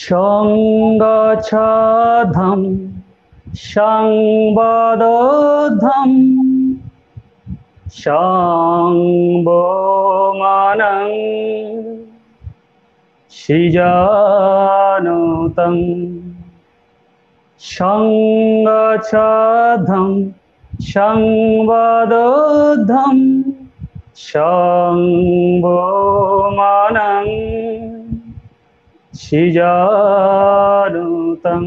সংগচ্ছাধম সংবদধম সংবমানং সৃজানুতং সংগচ্ছাধম সংবদধম সংবমানং সৃজানুতং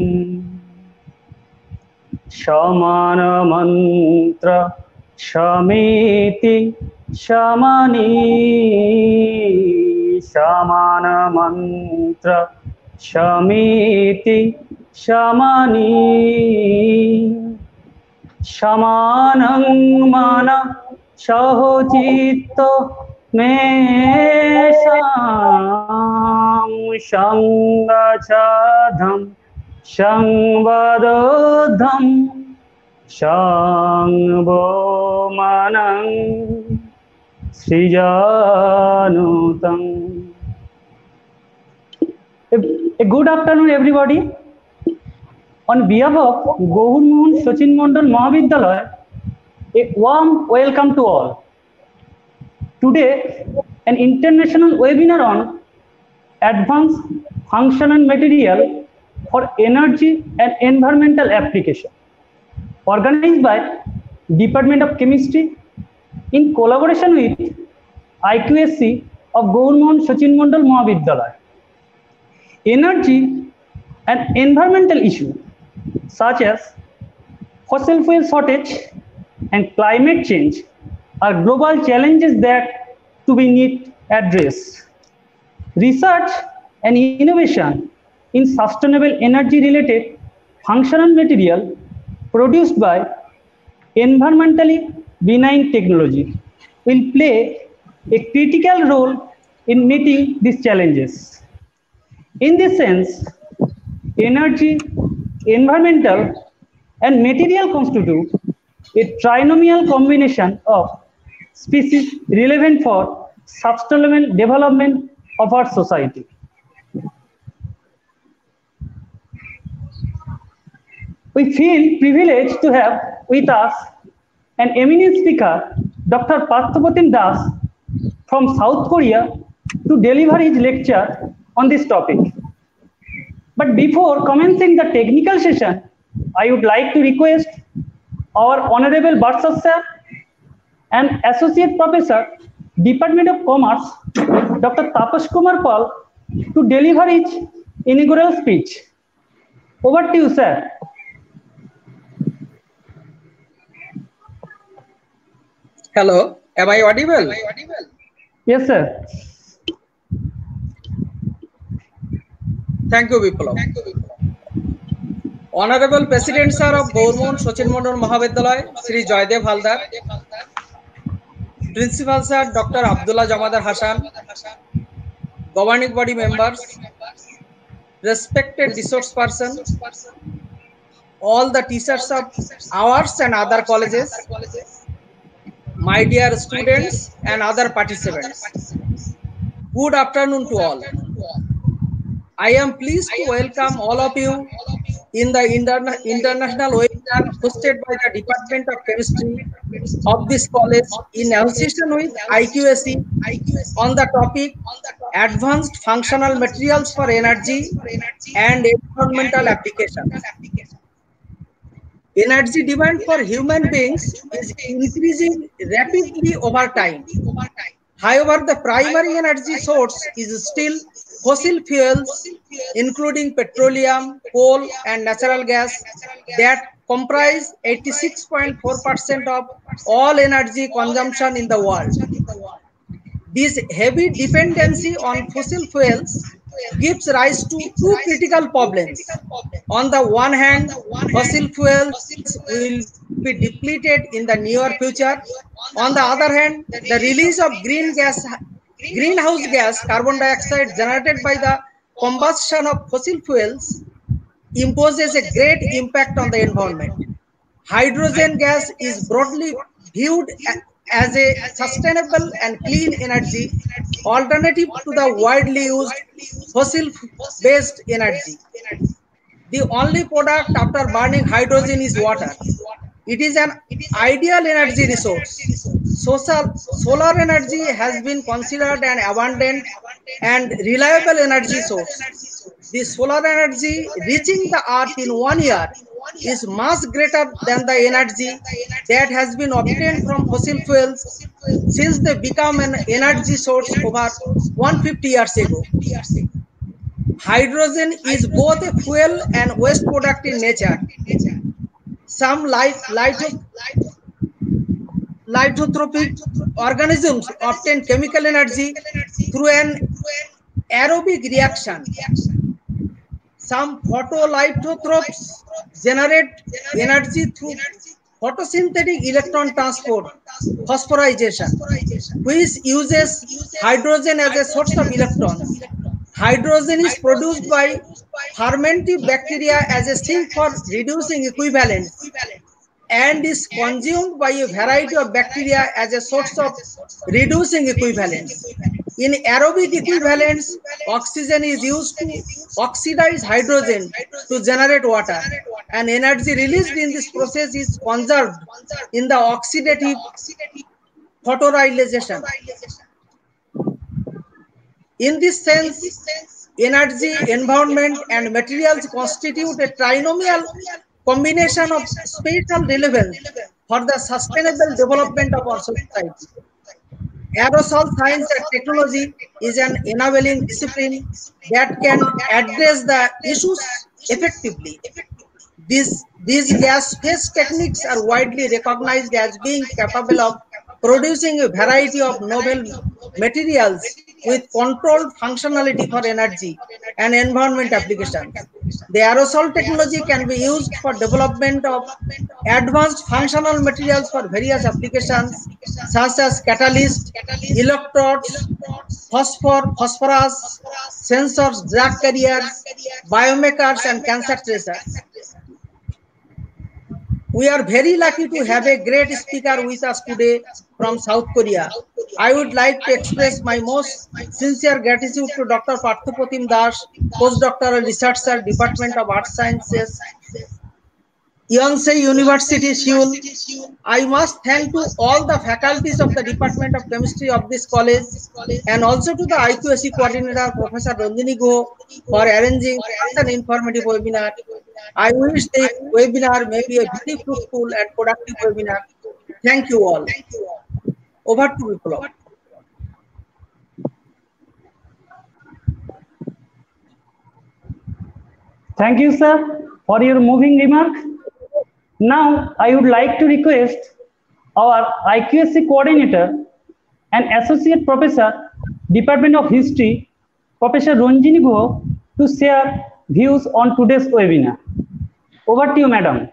সমানমন্ত্র সমিতি সমানি সমানমন্ত্র সমিতি সমানি সমানং মান সহচিত্ত মেষাং সংগচ্ছাধম সংবদধম সংবমানং সৃজানুতং. A good afternoon, everybody. On behalf of Gaur Mohan Sachin Mondal Mahavidyalaya, a warm welcome to all. Today, an international webinar on advanced functional material for energy and environmental application, organized by Department of Chemistry in collaboration with IQSC of Gaur Mohan Sachin Mondal Mahavidyalaya. Energy and environmental issues such as fossil fuel shortage and climate change are global challenges that to be need addressed. Research and innovation in sustainable energy related functional material produced by environmentally benign technology will play a critical role in meeting these challenges. In this sense, energy, environmental, and material constitute a trinomial combination of species relevant for sustainable development of our society. We feel privileged to have with us an eminent speaker, Dr. Parthapratim Das from South Korea, to deliver his lecture on this topic. But before commencing the technical session, I would like to request our Honorable Barsar Sir and Associate Professor, Department of Commerce, Dr. Tapas Kumar Pal, to deliver his inaugural speech. Over to you, sir. Hello, am I audible? Yes, sir. Thank you, Biplab. Honorable President Sir of Gaur Mohan Sachin Mondal Mahavidyalaya, Shri Joydev Haldar, Principal Sir Dr. Abdullah Jamadar Hasan, Governing Body members, respected resource person, all the teachers of ours and other colleges, my dear students and other participants. Good afternoon to all. I am pleased to welcome all of you in the international webinar hosted by the Department of Chemistry of this college in association with IQSC on the topic Advanced Functional Materials for Energy and Environmental Applications. Energy demand for human beings is increasing rapidly over time. However, the primary energy source is still fossil fuels, including petroleum, coal, and natural gas, that comprise 86.4% of all energy consumption in the world. This heavy dependency on fossil fuels gives rise to two critical problems. On the one hand, fossil fuels will be depleted in the near future. On the other hand, the release of greenhouse gas carbon dioxide generated by the combustion of fossil fuels imposes a great impact on the environment. Hydrogen gas is broadly viewed as a sustainable and clean energy alternative to the widely used fossil-based energy. The only product after burning hydrogen is water. It is an ideal energy resource. Solar energy has been considered an abundant and reliable energy source. The solar energy reaching the earth in 1 year is much greater than the energy that has been obtained from fossil fuels since they became an energy source over 150 years ago. Hydrogen is both a fuel and waste product in nature. Some lithotropic organisms obtain chemical energy through an aerobic reaction. Some photolithotropes generate energy through photosynthetic electron transport, phosphorization, which uses hydrogen as a source of electrons. Hydrogen is produced by fermentive bacteria as a sink for reducing equivalents and is consumed by a variety of bacteria as a source of reducing equivalents. In aerobic equivalents, oxygen is used to oxidize hydrogen to generate water, and energy released in this process is conserved in the oxidative photorealization. In this sense, energy, environment, and materials constitute a trinomial combination of spatial relevance for the sustainable development of our society. Aerosol science and technology is an enabling discipline that can address the issues effectively. These gas phase techniques are widely recognized as being capable of producing a variety of novel materials with controlled functionality for energy and environment applications. The aerosol technology can be used for development of advanced functional materials for various applications such as catalysts, electrodes, phosphorus, sensors, drug carriers, biomarkers, and cancer tracers. We are very lucky to have a great speaker with us today from South Korea. I would like to express my most sincere gratitude to Dr. Parthopratim Das, postdoctoral researcher, Department of Earth Sciences, Yonsei University, Seoul. I must thank to all the faculties of the Department of Chemistry of this college and also to the IQAC coordinator, Professor Ranjini Guha, for arranging such an informative webinar. I wish the webinar may be a very fruitful and productive webinar. Thank you all. Over to Viplava. Thank you, sir, for your moving remark. Now, I would like to request our IQAC coordinator and associate professor, Department of History, Professor Ranjini Guha, to share views on today's webinar. Over to you, madam.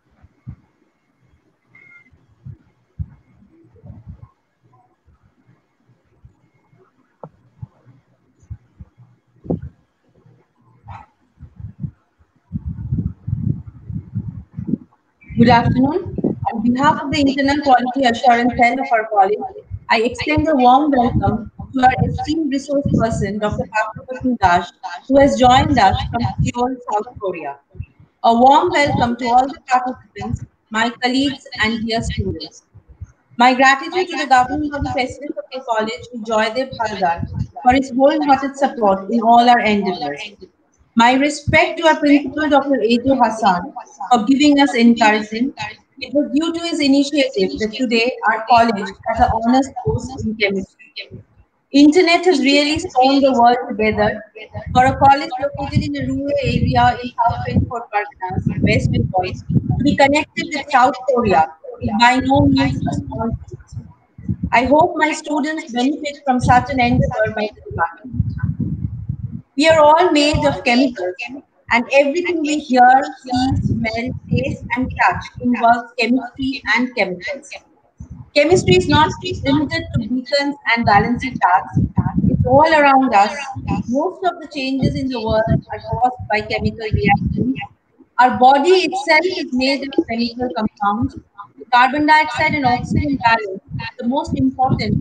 Good afternoon. On behalf of the Internal Quality Assurance Cell of our college, I extend a warm welcome to our esteemed resource person, Dr. Parthopratim Das, who has joined us from Seoul, South Korea. A warm welcome to all the participants, my colleagues, and dear students. My gratitude to the government of the President of the college, Joydev Haldar, for his wholehearted support in all our endeavors. My respect to our principal, Dr. A.J. Hassan, for giving us encouragement. It was due to his initiative that today our college has an honors course in chemistry. Internet has really sewn the world together. For a college located in a rural area in South 24 Parganas, West Bengal, to be connected with South Korea is by no means a small feat. I hope my students benefit from such an endeavor by the department. We are all made of chemicals, and everything we hear, see, smell, taste, and touch involves chemistry and chemicals. Chemistry is not limited to beacons and balancing tasks. It's all around us. Most of the changes in the world are caused by chemical reactions. Our body itself is made of chemical compounds. Carbon dioxide and oxygen balance the most important,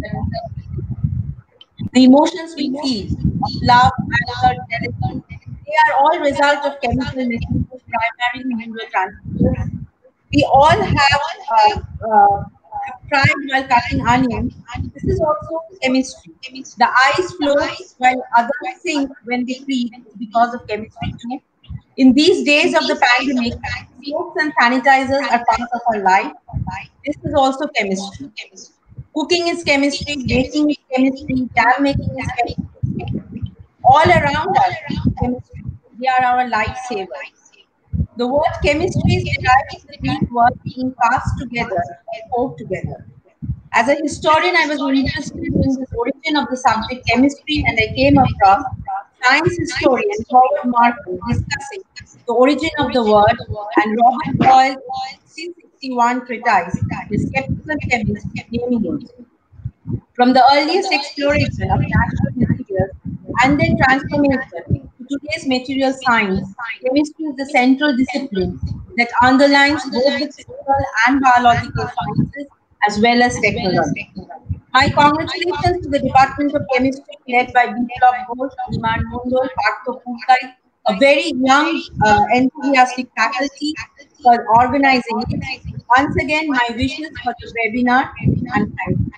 the emotions we feel of love, anger, jealousy, they are all result of chemical messages, primarily neurotransmitters. We all have cried while cutting onions. This is also chemistry. The eyes float while others sink when they breathe because of chemistry too. In these days of the pandemic, soaps and sanitizers are part of our life. This is also chemistry. Cooking is chemistry, baking is chemistry, jam making is chemistry. All around us, chemistry. They are our lifesavers. The word chemistry is derived from the Greek word meaning cast together or pour together. As a historian, I was interested in the origin of the subject chemistry, and I came across science historian Howard Markham discussing the origin of the word, and Robert Boyle in 1661 treatise, The Skeptical Chemist, naming it. From the earliest exploration of natural materials and their transformation to today's material science, chemistry is the central discipline that underlines both the physical and biological sciences as well as technology. My congratulations to the Department of Chemistry led by Biplab Ghosh, Iman Mondol, Partho Purkai, a very young, enthusiastic faculty for organizing it. Once again, my wishes for the webinar, and thank you.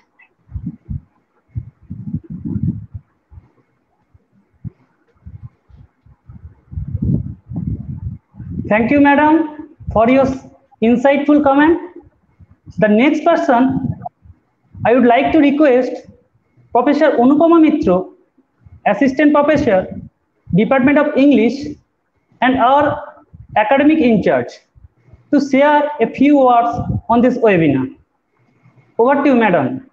Thank you, madam, for your insightful comment. The next person, I would like to request Professor Anupama Mitra, Assistant Professor, Department of English, and our academic in charge, to share a few words on this webinar. Over to you, madam.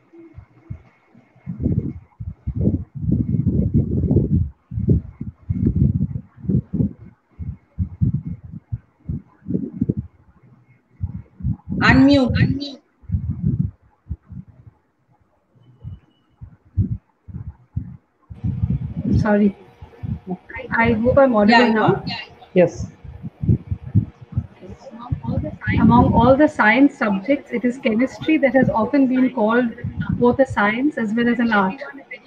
Unmute. Sorry. I hope I'm audible now. Yes. Among all the science subjects, it is chemistry that has often been called both a science as well as an art.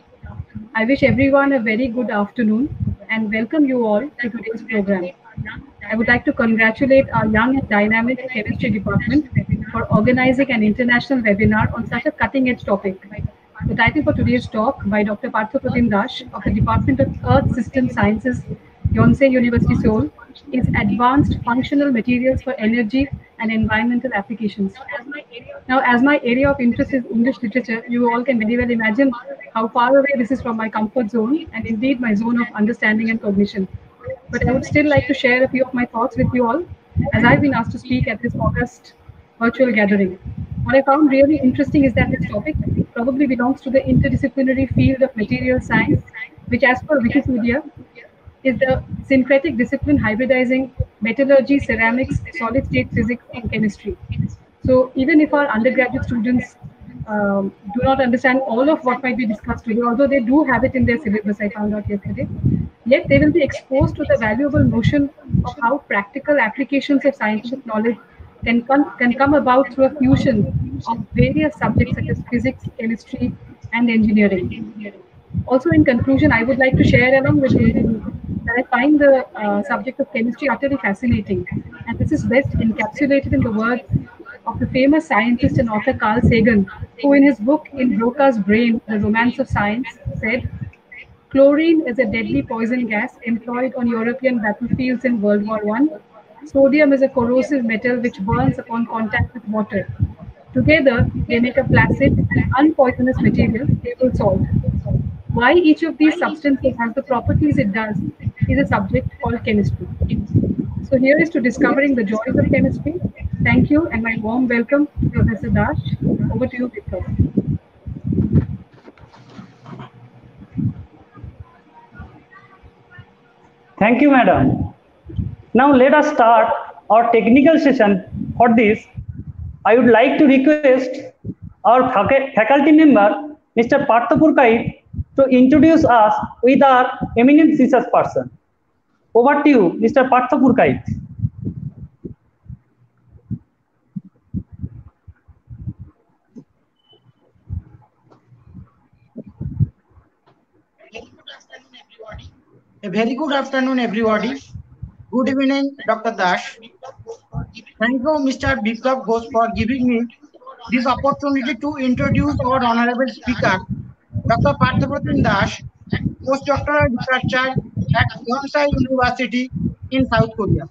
I wish everyone a very good afternoon and welcome you all to today's program. I would like to congratulate our young and dynamic chemistry department for organizing an international webinar on such a cutting-edge topic. The title for today's talk by Dr. Partho Pratim Das of the Department of Earth System Sciences, Yonsei University, Seoul, is Advanced Functional Materials for Energy and Environmental Applications. Now, as my area of interest is English literature, you all can very well imagine how far away this is from my comfort zone and indeed my zone of understanding and cognition. But I would still like to share a few of my thoughts with you all, as I've been asked to speak at this August virtual gathering. What I found really interesting is that this topic probably belongs to the interdisciplinary field of material science, which, as per Wikipedia, is the syncretic discipline hybridizing metallurgy, ceramics, solid state physics, and chemistry. So even if our undergraduate students do not understand all of what might be discussed today, although they do have it in their syllabus, I found out yesterday, yet they will be exposed to the valuable notion of how practical applications of scientific knowledge can come about through a fusion of various subjects such as physics, chemistry, and engineering. Also, in conclusion, I would like to share along with you that I find the subject of chemistry utterly fascinating, and this is best encapsulated in the words of the famous scientist and author Carl Sagan, who in his book In Broca's Brain, The Romance of Science, said, "Chlorine is a deadly poison gas employed on European battlefields in World War I. Sodium is a corrosive metal which burns upon contact with water. Together, they make a placid and unpoisonous material, table salt. Why each of these substances has the properties it does is a subject called chemistry." So here is to discovering the joys of chemistry. Thank you and my warm welcome, Professor Dash. Over to you, Victor. Thank you, madam. Now let us start our technical session. For this, I would like to request our faculty member, Mr. Partho Purkai, to introduce us with our eminent research person. Over to you, Mr. Partho Purkai. A very good afternoon, everybody. Good evening, Dr. Dash. Thank you, Mr. Biplab Ghosh, for giving me this opportunity to introduce our honorable speaker, Dr. Parthapratim Dash, postdoctoral researcher at Yonsei University in South Korea.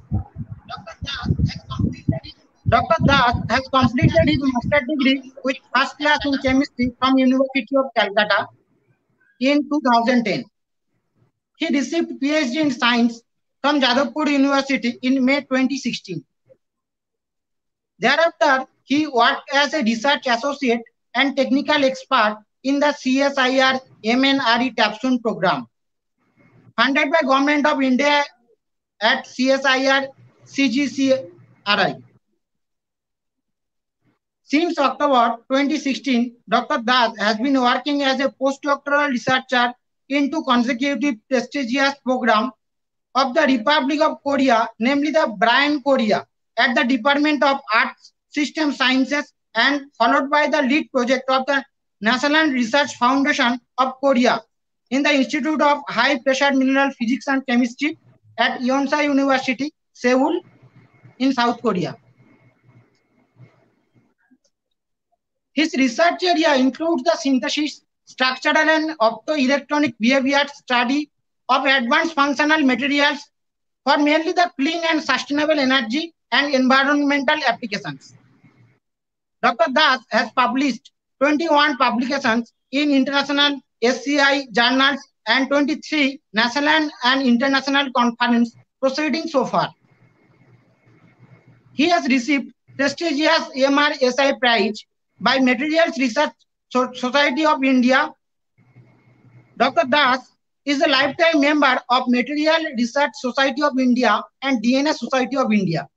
Dr. Das has completed his master's degree with first class in chemistry from University of Calcutta in 2010. He received PhD in science from Jadavpur University in May 2016. Thereafter, he worked as a research associate and technical expert in the CSIR MNRE TAPSUN program, funded by Government of India at CSIR CGCRI. Since October 2016, Dr. Das has been working as a postdoctoral researcher in two consecutive prestigious programs of the Republic of Korea, namely the Bryan Korea at the Department of Arts, System Sciences, and followed by the lead project of the National Research Foundation of Korea in the Institute of High Pressure Mineral Physics and Chemistry at Yonsei University, Seoul, in South Korea. His research area includes the synthesis, structural and optoelectronic behavior study of advanced functional materials for mainly the clean and sustainable energy and environmental applications. Dr. Das has published 21 publications in international SCI journals and 23 national and international conference proceedings so far. He has received prestigious MRSI Prize by Materials Research Society of India. Dr. Das is a lifetime member of Material Research Society of India and DNA Society of India.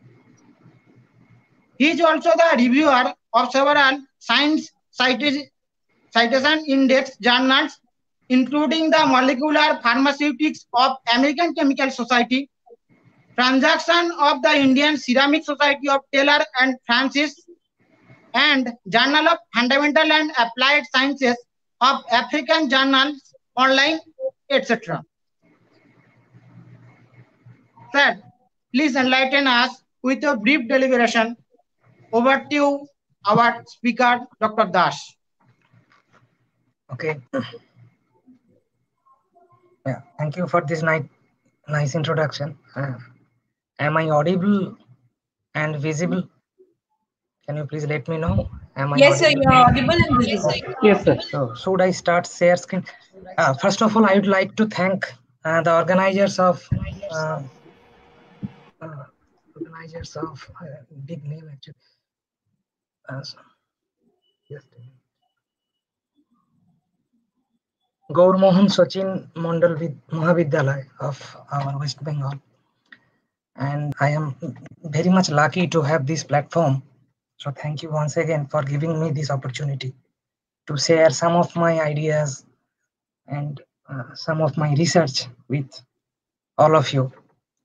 He is also the reviewer of several science citation index journals, including the Molecular Pharmaceutics of American Chemical Society, Transaction of the Indian Ceramic Society of Taylor and Francis, and Journal of Fundamental and Applied Sciences of African Journals Online, etc. Sir, please enlighten us with a brief deliberation. Over to our speaker, Dr. Das. Okay. Yeah, thank you for this nice introduction. Am I audible and visible? Can you please let me know? Am I Yes, sir, audible? you're audible and visible. Yes, sir. So should I start share screen? First of all, I would like to thank the organizers of big name actually. Yes. Gaur Mohan Sachin Mandal Mahavidyalaya of our West Bengal. And I am very much lucky to have this platform. So thank you once again for giving me this opportunity to share some of my ideas and some of my research with all of you.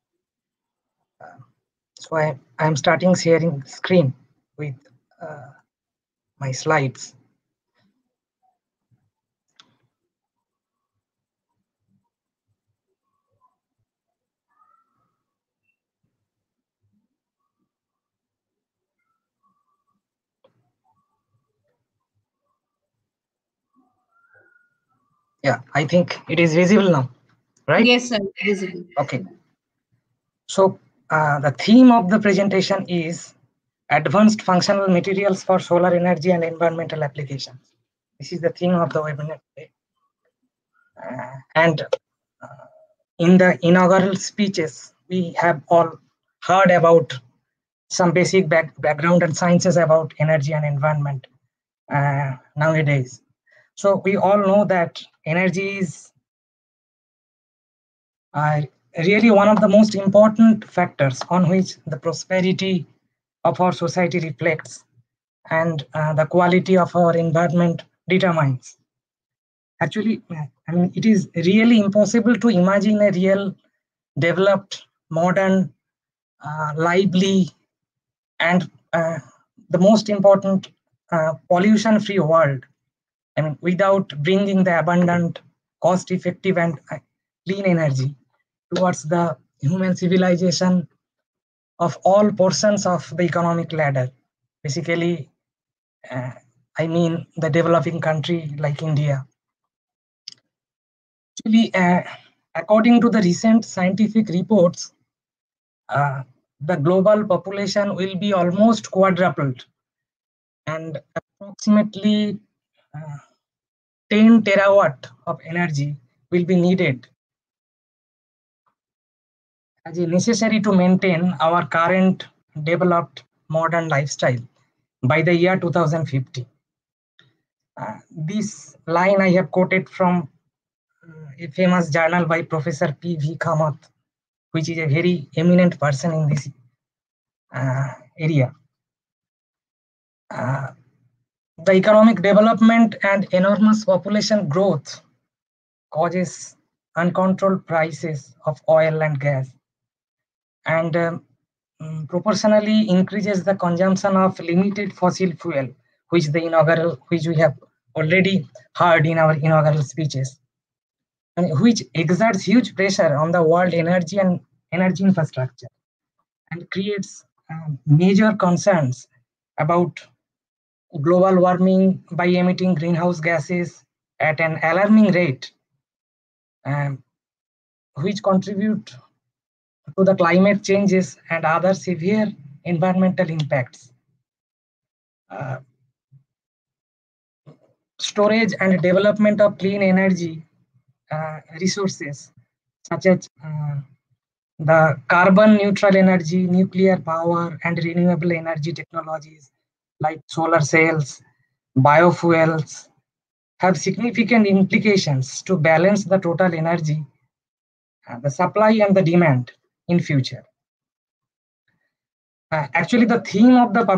So I am starting sharing screen with my slides. Yeah, I think it is visible now, right? Yes, sir, visible. Okay. So the theme of the presentation is Advanced Functional Materials for Solar Energy and Environmental Applications. This is the theme of the webinar today. And in the inaugural speeches, we have all heard about some basic background and sciences about energy and environment nowadays. So we all know that energy is really one of the most important factors on which the prosperity of our society reflects and the quality of our environment determines. Actually, I mean, it is really impossible to imagine a real developed, modern, lively, and the most important pollution-free world. I mean, without bringing the abundant, cost-effective, and clean energy towards the human civilization of all portions of the economic ladder. Basically, I mean the developing country like India. Actually, according to the recent scientific reports, the global population will be almost quadrupled, and approximately 10 terawatt of energy will be needed as necessary to maintain our current developed modern lifestyle by the year 2050. This line I have quoted from a famous journal by Professor P.V. Kamath, which is a very eminent person in this area. The economic development and enormous population growth causes uncontrolled prices of oil and gas, and proportionally increases the consumption of limited fossil fuel, which we have already heard in our inaugural speeches, and which exerts huge pressure on the world energy and energy infrastructure, and creates major concerns about global warming by emitting greenhouse gases at an alarming rate, which contribute to the climate changes and other severe environmental impacts. Storage and development of clean energy resources, such as the carbon neutral energy, nuclear power, and renewable energy technologies like solar cells, biofuels, have significant implications to balance the total energy, the supply and the demand in future. Actually, the theme of the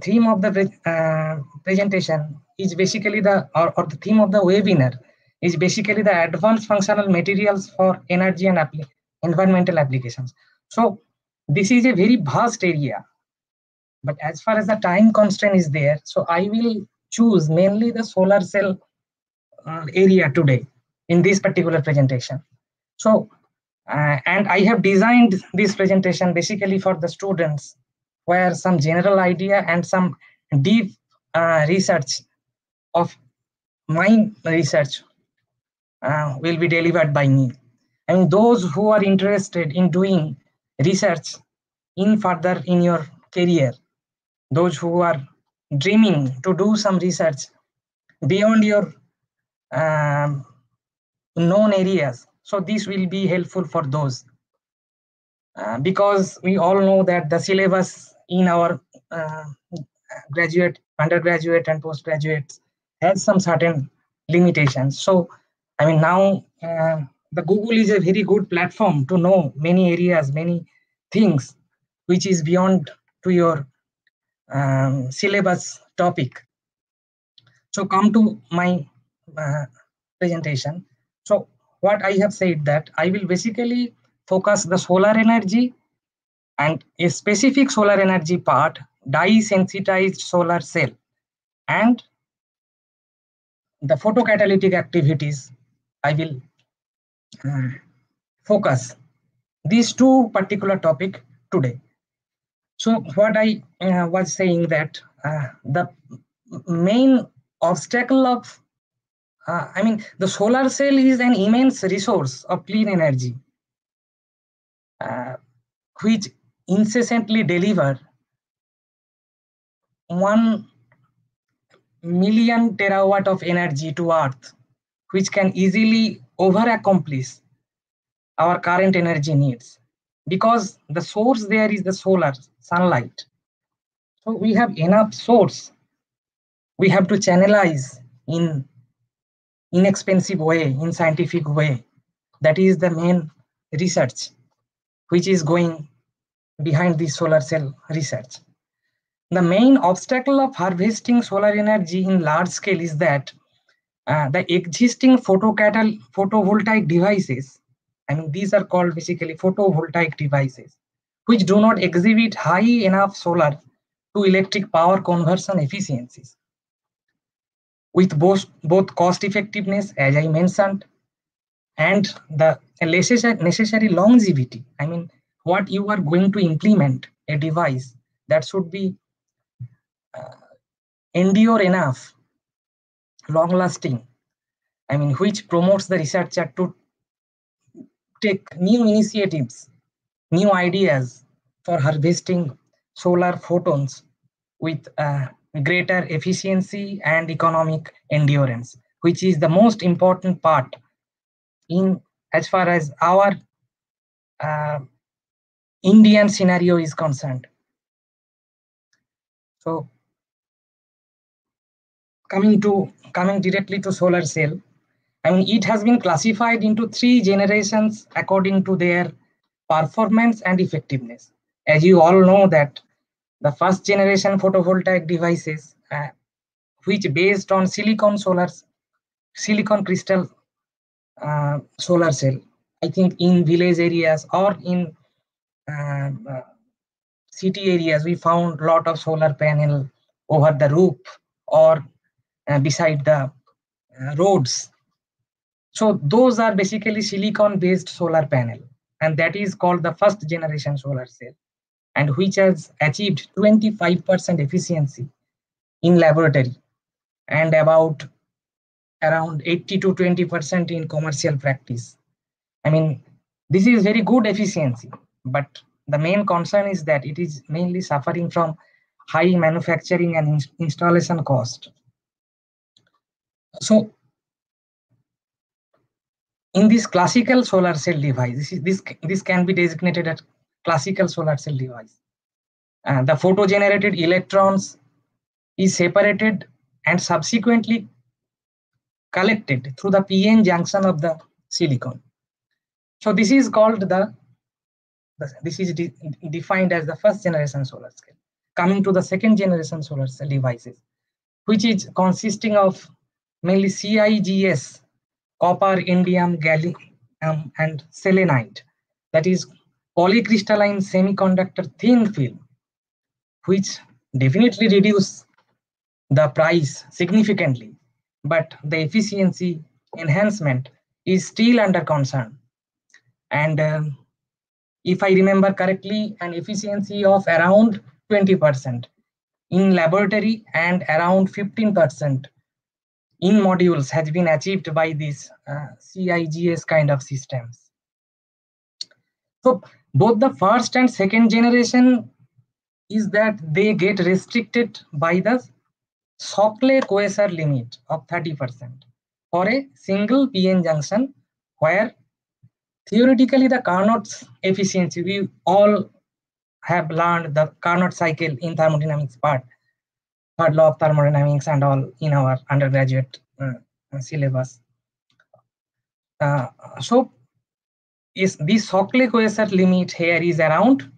presentation is basically or the theme of the webinar is basically the advanced functional materials for energy and environmental applications. So this is a very vast area, but as far as the time constraint is there, so I will choose mainly the solar cell area today in this particular presentation. So and I have designed this presentation basically for the students, where some general idea and some deep research of my research will be delivered by me. And those who are interested in doing research in further in your career, those who are dreaming to do some research beyond your known areas, so this will be helpful for those, because we all know that the syllabus in our graduate, undergraduate, and postgraduate has some certain limitations. So I mean, now the Google is a very good platform to know many areas, many things which is beyond to your syllabus topic. So come to my presentation. So what I have said, that I will basically focus the solar energy and a specific solar energy part, dye-sensitized solar cell, and the photocatalytic activities. I will focus these two particular topic today. So what I was saying, that the main obstacle of I mean, the solar cell is an immense resource of clean energy, which incessantly deliver 1 million terawatt of energy to Earth, which can easily over-accomplish our current energy needs, because the source there is the solar sunlight. So we have enough source. We have to channelize in inexpensive way, in scientific way. That is the main research which is going behind this solar cell research. The main obstacle of harvesting solar energy in large scale is that the existing photovoltaic devices, I mean, these are called basically photovoltaic devices, which do not exhibit high enough solar to electric power conversion efficiencies, with both cost effectiveness, as I mentioned, and the necessary longevity. I mean, what you are going to implement, a device that should be endure enough, long lasting, I mean, which promotes the researcher to take new initiatives, new ideas for harvesting solar photons with greater efficiency and economic endurance, which is the most important part in as far as our Indian scenario is concerned. So coming directly to solar cell, I mean, it has been classified into 3 generations according to their performance and effectiveness. As you all know that the first generation photovoltaic devices, which based on silicon crystal solar cell, I think in village areas or in city areas, we found a lot of solar panel over the roof or beside the roads. So those are basically silicon based solar panel, and that is called the first generation solar cell, and which has achieved 25% efficiency in laboratory and about around 80 to 20% in commercial practice. I mean, this is very good efficiency, but the main concern is that it is mainly suffering from high manufacturing and installation cost. So in this classical solar cell device, this can be designated as classical solar cell device. The photo generated electrons is separated and subsequently collected through the PN junction of the silicon. So this is called defined as the first generation solar cell. Coming to the second generation solar cell devices, which is consisting of mainly CIGS, copper, indium, gallium, and selenide, that is polycrystalline semiconductor thin film, which definitely reduce the price significantly, but the efficiency enhancement is still under concern. And if I remember correctly, an efficiency of around 20% in laboratory and around 15% in modules has been achieved by these CIGS kind of systems. So both the first and second generation is that they get restricted by the Shockley-Queisser limit of 30% for a single PN junction, where theoretically the Carnot's efficiency, we all have learned the Carnot cycle in thermodynamics part, third law of thermodynamics and all in our undergraduate syllabus. So is this Shockley-Queisser limit here is around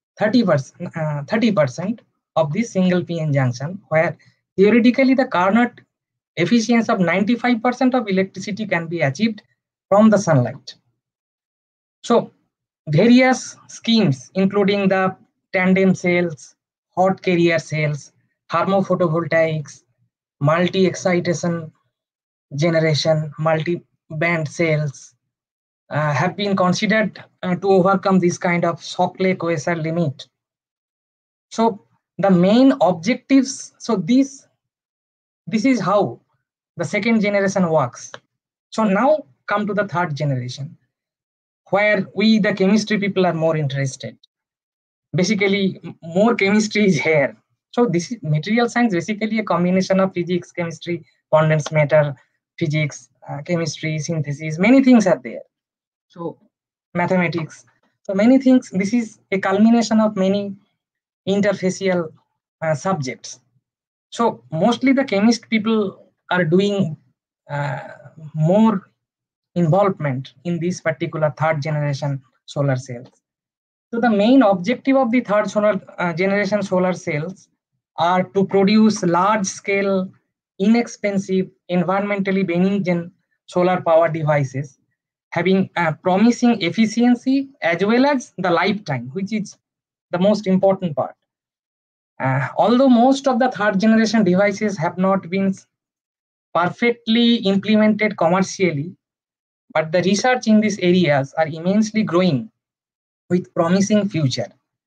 30% of this single PN junction, where theoretically the Carnot efficiency of 95% of electricity can be achieved from the sunlight. So various schemes, including the tandem cells, hot carrier cells, thermophotovoltaics, multi-excitation generation, multi-band cells, have been considered to overcome this kind of Shockley-Queisser limit. So the main objectives, so this is how the second generation works. So now come to the third generation, where we, the chemistry people, are more interested. Basically, more chemistry is here. So this is material science, basically a combination of physics, chemistry, condensed matter, physics, chemistry, synthesis, many things are there. So mathematics, so many things. This is a culmination of many interfacial subjects. So mostly the chemist people are doing more involvement in this particular third generation solar cells. So the main objective of the third generation solar cells are to produce large scale, inexpensive, environmentally benign solar power devices having promising efficiency as well as the lifetime, which is the most important part. Although most of the third generation devices have not been perfectly implemented commercially, but the research in these areas are immensely growing with promising future.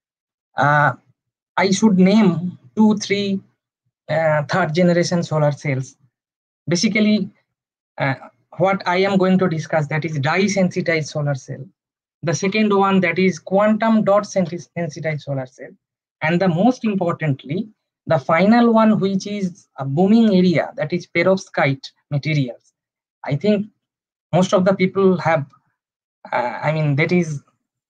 I should name 2-3 third generation solar cells. Basically, what I am going to discuss, that is dye sensitized solar cell. The second one, that is quantum dot sensitized solar cell. And the most importantly, the final one, which is a booming area, that is perovskite materials. I think most of the people have, that is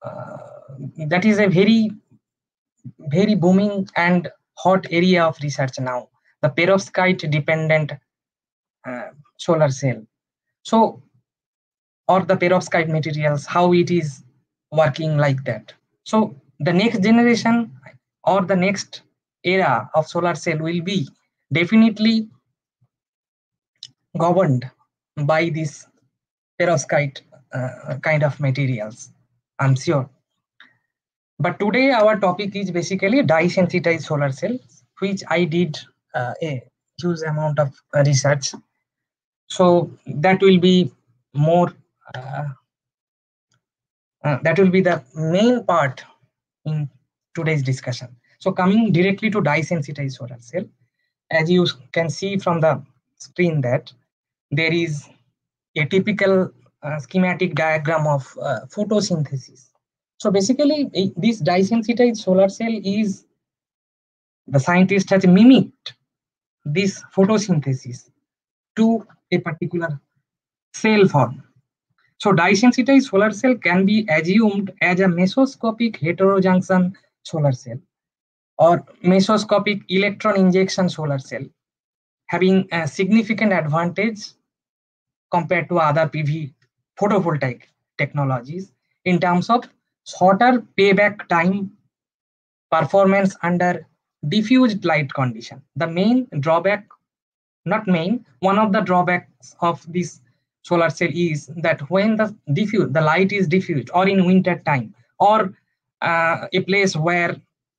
a very booming and hot area of research now, the perovskite dependent solar cell. So, or the perovskite materials, how it is working like that. So the next generation or the next era of solar cell will be definitely governed by this perovskite kind of materials, I'm sure. But today our topic is basically dye sensitized solar cells, which I did a huge amount of research. So that will be more that will be the main part in today's discussion. So coming directly to dye sensitized solar cell, as you can see from the screen that there is a typical schematic diagram of photosynthesis. So basically this dye sensitized solar cell is, the scientist has mimicked this photosynthesis to a particular cell form. So dye sensitized solar cell can be assumed as a mesoscopic heterojunction solar cell or mesoscopic electron injection solar cell, having a significant advantage compared to other PV photovoltaic technologies in terms of shorter payback time, performance under diffused light condition. The main drawback, not main, one of the drawbacks of this solar cell is that when the light is diffused, or in winter time, or a place where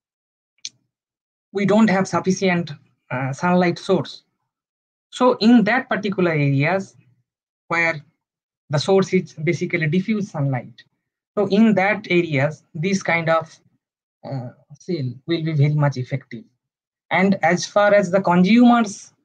we don't have sufficient sunlight source. So in that particular areas where the source is basically diffuse sunlight, so in that areas this kind of cell will be very much effective. And as far as the consumers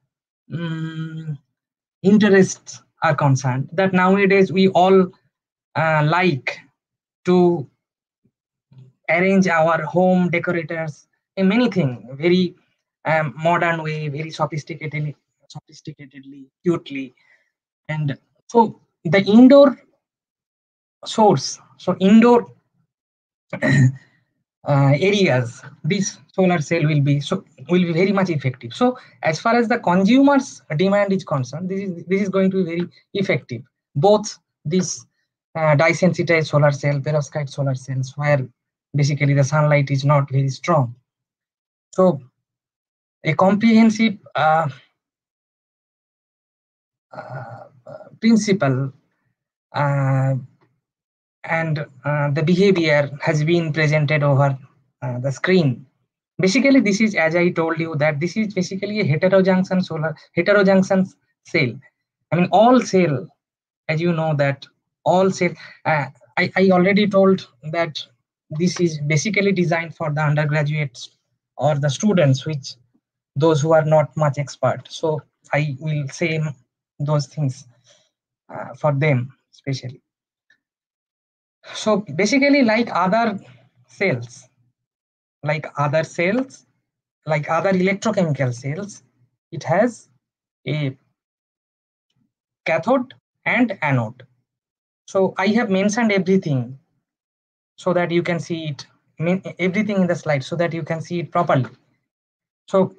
interests are concerned, that nowadays we all like to arrange our home decorators in many things, very modern way, very sophisticatedly, cutely. And so the indoor source, so indoor areas, this solar cell will be very much effective. So as far as the consumers demand is concerned, this is going to be very effective. Both this dye sensitized solar cell, perovskite solar cells, where basically the sunlight is not very strong. So a comprehensive principle and the behavior has been presented over the screen. Basically, this is, as I told you, that this is basically a heterojunction cell. I mean, all cell, as you know, that all cell. I already told that this is basically designed for the undergraduates or the students, which those who are not much expert. So I will say those things for them especially. So basically, like other cells, like other electrochemical cells, it has a cathode and anode. So I have mentioned everything so that you can see it, everything in the slide, so that you can see it properly. So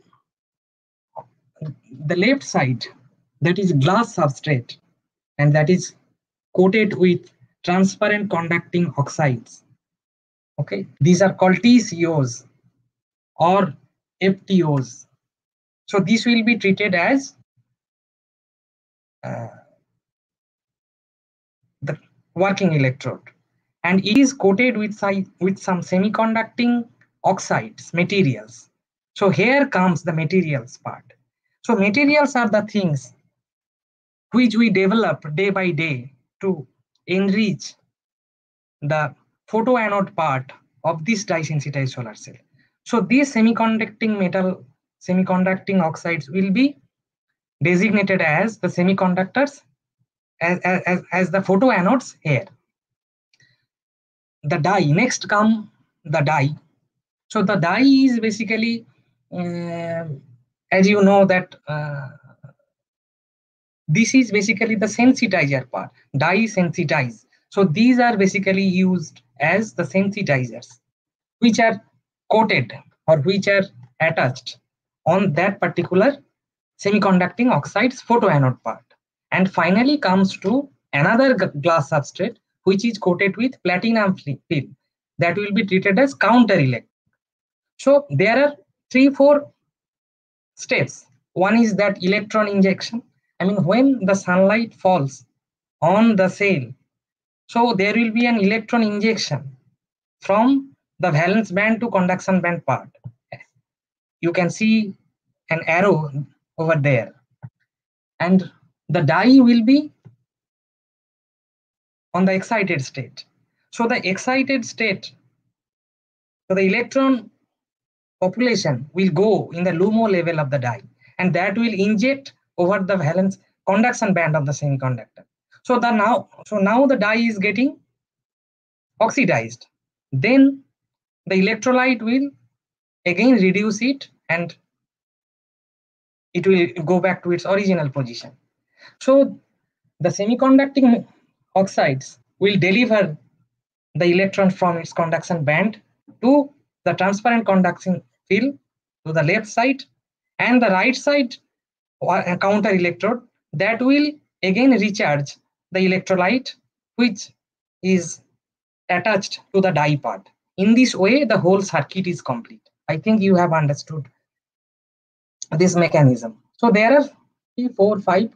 the left side, that is glass substrate, and that is coated with transparent conducting oxides. Okay, these are called TCOs or FTOs. So this will be treated as the working electrode, and it is coated with some semiconducting oxides materials. So here comes the materials part. So materials are the things which we develop day by day to enrich the photoanode part of this dye-sensitized solar cell. So these semiconducting oxides will be designated as the semiconductors, as the photoanodes here. The dye, next come the dye. So the dye is basically, as you know, that this is basically the sensitizer part, dye sensitize. So these are basically used as the sensitizers, which are coated or which are attached on that particular semiconducting oxides photoanode part. And finally comes to another glass substrate, which is coated with platinum film that will be treated as counter electrode. So there are 3-4 steps. One is that electron injection. I mean, when the sunlight falls on the cell, so there will be an electron injection from the valence band to conduction band part. You can see an arrow over there. And the dye will be on the excited state. So the excited state, so the electron population will go in the LUMO level of the dye, and that will inject over the valence conduction band of the semiconductor. So now the dye is getting oxidized. Then the electrolyte will again reduce it and it will go back to its original position. So the semiconducting oxides will deliver the electron from its conduction band to the transparent conducting field to the left side, and the right side counter electrode that will again recharge the electrolyte which is attached to the dye part. In this way, the whole circuit is complete. I think you have understood this mechanism. So there are 3, 4, 5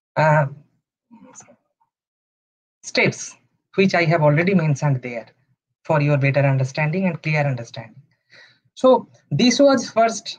steps which I have already mentioned there for your better understanding and clear understanding. So this was first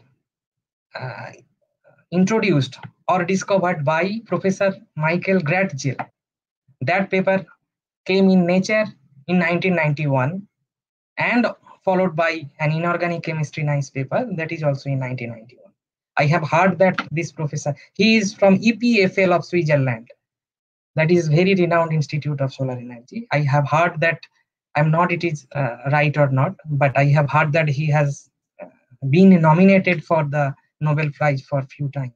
introduced or discovered by Professor Michael Gratzel. That paper came in Nature in 1991 and followed by an inorganic chemistry nice paper that is also in 1991. I have heard that this professor, he is from EPFL of Switzerland. That is very renowned Institute of Solar Energy. I have heard that, I'm not it is right or not, but I have heard that he has been nominated for the Nobel Prize for a few times.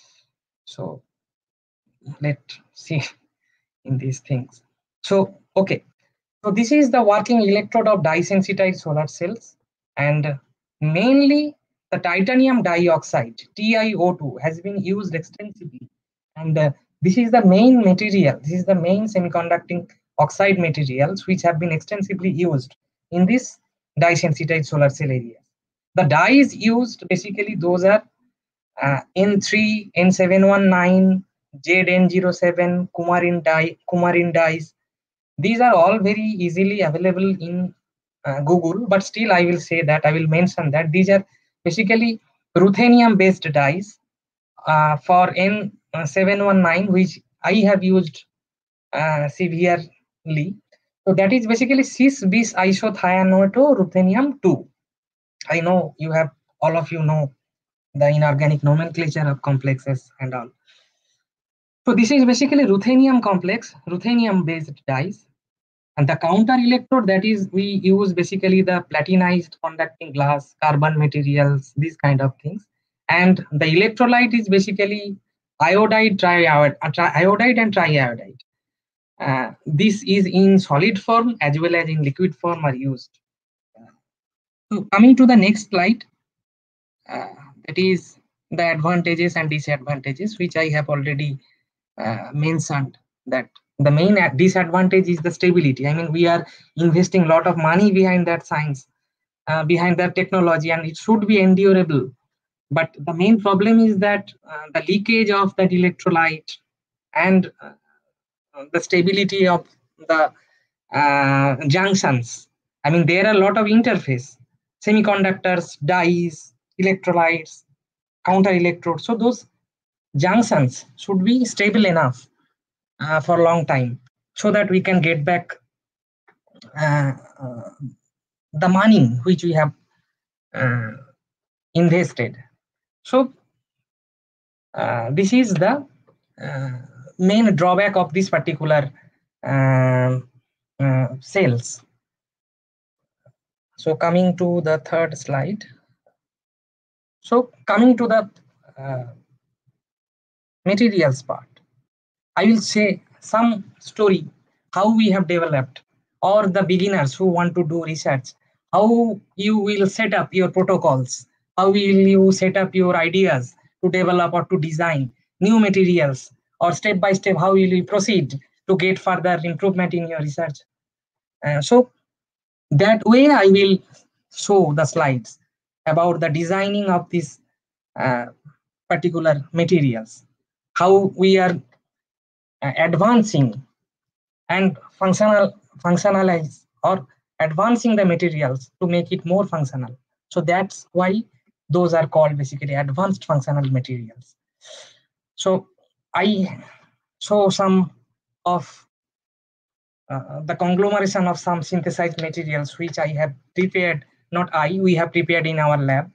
So let's see in these things. So, okay. So this is the working electrode of dye-sensitized solar cells, and mainly the titanium dioxide, TiO2, has been used extensively. And this is the main material, this is the main semiconducting oxide materials which have been extensively used in this dye-sensitized solar cell area. The dyes used, basically those are N3, N719, ZN07, coumarin dyes. These are all very easily available in Google, but still I will say that, I will mention that these are basically ruthenium based dyes for N719, which I have used severely. So that is basically cis bis isothionato ruthenium 2. I know you have, all of you know the inorganic nomenclature of complexes and all. So this is basically ruthenium complex, ruthenium based dyes. And the counter electrode, that is, we use basically the platinized conducting glass, carbon materials, these kind of things. And the electrolyte is basically iodide, iodide and triiodide. This is in solid form as well as in liquid form are used. So coming to the next slide, that is the advantages and disadvantages, which I have already mentioned. That the main disadvantage is the stability. I mean, we are investing a lot of money behind that science, behind that technology, and it should be endurable. But the main problem is that the leakage of that electrolyte and the stability of the junctions. I mean, there are a lot of interface, semiconductors, dyes, electrolytes, counter electrodes. So those junctions should be stable enough for a long time. so that we can get back the money which we have invested. So this is the main drawback of this particular sales. So coming to the third slide. So coming to the materials part, I will say some story how we have developed, or the beginners who want to do research, how you will set up your protocols, how will you set up your ideas to develop or to design new materials, or step by step how will you proceed to get further improvement in your research. So that way I will show the slides about the designing of these particular materials, how we are advancing and functionalize or advancing the materials to make it more functional. So that's why those are called basically advanced functional materials. So I show some of the conglomeration of some synthesized materials which I have prepared, we have prepared in our lab.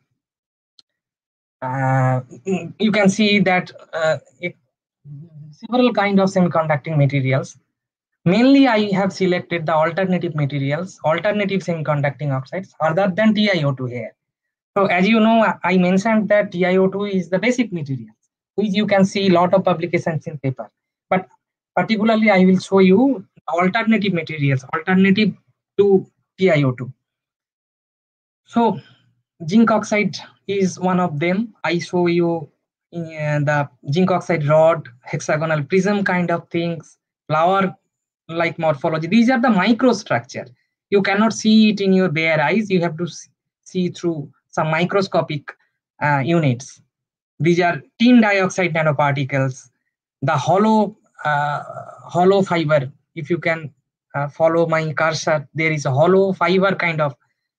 You can see that several kind of semiconducting materials. Mainly I have selected the alternative materials, alternative semiconducting oxides other than TiO2 here. So as you know, I mentioned that TiO2 is the basic material, which you can see a lot of publications in paper. But particularly I will show you alternative materials, alternative to TiO2. So zinc oxide is one of them. I show you the zinc oxide rod, hexagonal prism kind of things, flower like morphology. These are the microstructure. You cannot see it in your bare eyes. You have to see through some microscopic units. These are tin dioxide nanoparticles, the hollow fiber. If you can follow my cursor, there is a hollow fiber kind of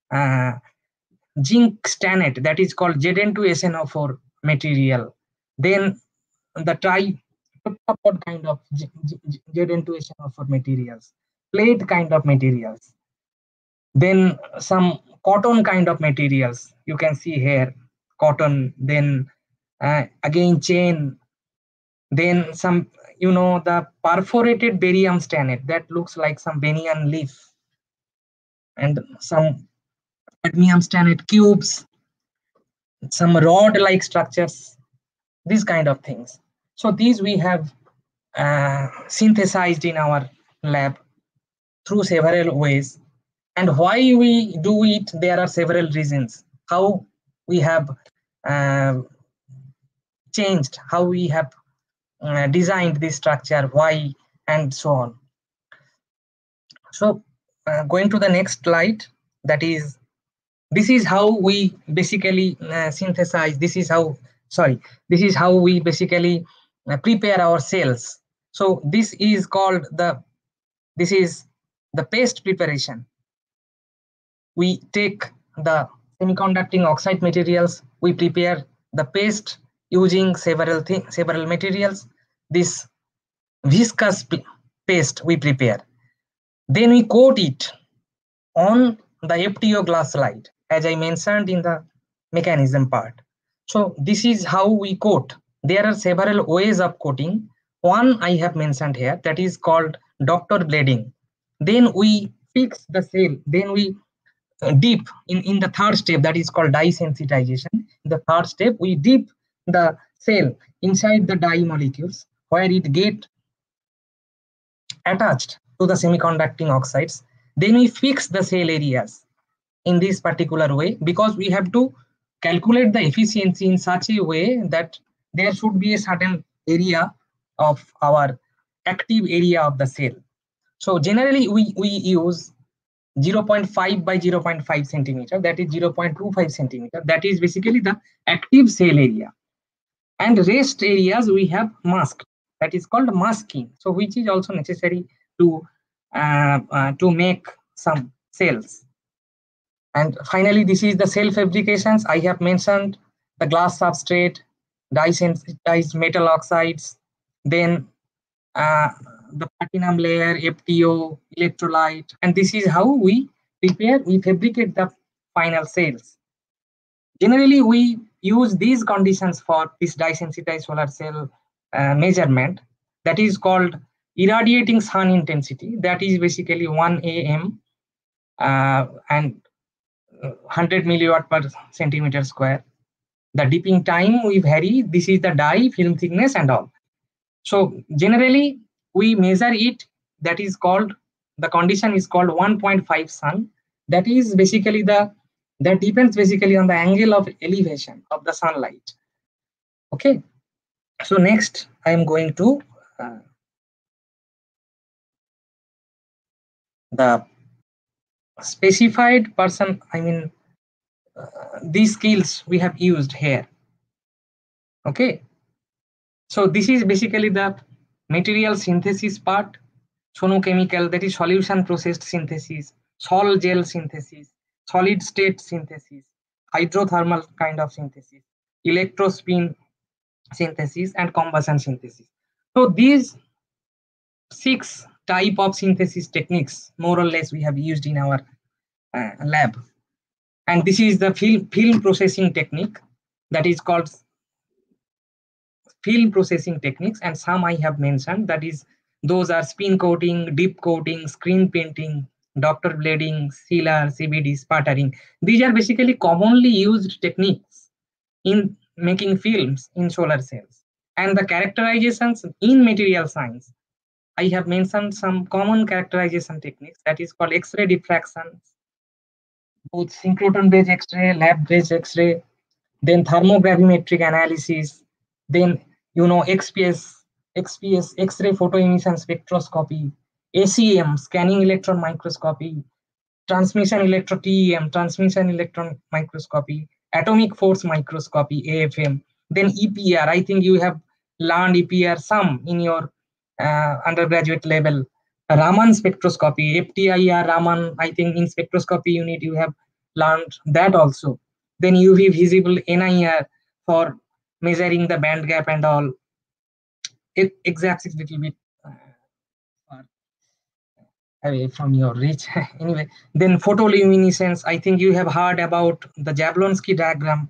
zinc stannate that is called Zn2SnO4 material. Then the tripod kind of Zn2SnO4 materials, plate kind of materials. Then some cotton kind of materials. You can see here cotton. Then again chain. Then some, the perforated barium stannate that looks like some banyan leaf, and some cadmium stannate cubes, some rod-like structures, these kind of things. So these we have synthesized in our lab through several ways. And why we do it, there are several reasons. How we have changed, how we have designed this structure, why, and so on. So going to the next slide, that is, this is how we basically synthesize. This is how we basically prepare our cells. So this is called this is the paste preparation. We take the semiconducting oxide materials, we prepare the paste using several materials. This viscous paste we prepare. Then we coat it on the FTO glass slide, as I mentioned in the mechanism part. So this is how we coat. There are several ways of coating. One I have mentioned here, that is called doctor blading. Then we fix the cell. Then we dip in the third step, that is called dye sensitization. In the third step, we dip the cell inside the dye molecules where it get attached to the semiconducting oxides. Then we fix the cell areas in this particular way, because we have to calculate the efficiency in such a way that there should be a certain area of our active area of the cell. So generally we use 0.5 by 0.5 centimeter, that is 0.25 centimeter. That is basically the active cell area. And rest areas we have masked, that is called masking. So which is also necessary to make some cells. And finally, this is the cell fabrications. I have mentioned the glass substrate, dye sensitized metal oxides, then the platinum layer, FTO, electrolyte, and this is how we fabricate the final cells. Generally, we use these conditions for this dye-sensitized solar cell measurement, that is called irradiating sun intensity, that is basically 1 AM and 100 milliwatt per centimeter square. The dipping time we vary, this is the dye, film thickness and all. So generally we measure it, that is called, the condition is called 1.5 sun. That is basically that depends basically on the angle of elevation of the sunlight. Okay, so next I am going to the specified person, I mean these skills we have used here. Okay, so this is basically the material synthesis part, sonochemical, that is solution processed synthesis, sol gel synthesis, solid state synthesis, hydrothermal kind of synthesis, electrospin synthesis, and combustion synthesis. So these 6 type of synthesis techniques more or less we have used in our lab. And this is the film processing technique, that is called film processing techniques, and some I have mentioned, that is those are spin coating, dip coating, screen painting, doctor blading, sealer, CVD, sputtering. These are basically commonly used techniques in making films in solar cells. And the characterizations in material science, I have mentioned some common characterization techniques, that is called X-ray diffraction, both synchrotron-based X-ray, lab-based X-ray, then thermogravimetric analysis, then XPS, X-ray photoemission spectroscopy, ACM, scanning electron microscopy, transmission TEM, transmission electron microscopy, atomic force microscopy, AFM, then EPR. I think you have learned EPR some in your undergraduate level. Raman spectroscopy, FTIR, Raman, I think in spectroscopy unit you have learned that also. Then UV visible NIR for measuring the band gap and all. Exact is little bit far away from your reach. Anyway, then photoluminescence, I think you have heard about the Jablonski diagram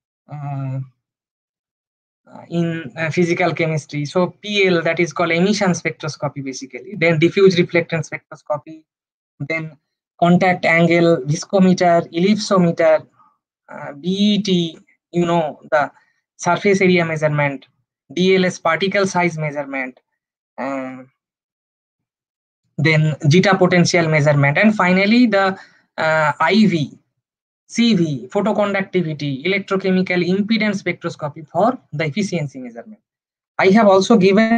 in physical chemistry. So PL, that is called emission spectroscopy basically. Then diffuse reflectance spectroscopy, then contact angle viscometer, ellipsometer, BET, the surface area measurement, DLS particle size measurement, then zeta potential measurement, and finally the IV, CV, photoconductivity, electrochemical impedance spectroscopy for the efficiency measurement. I have also given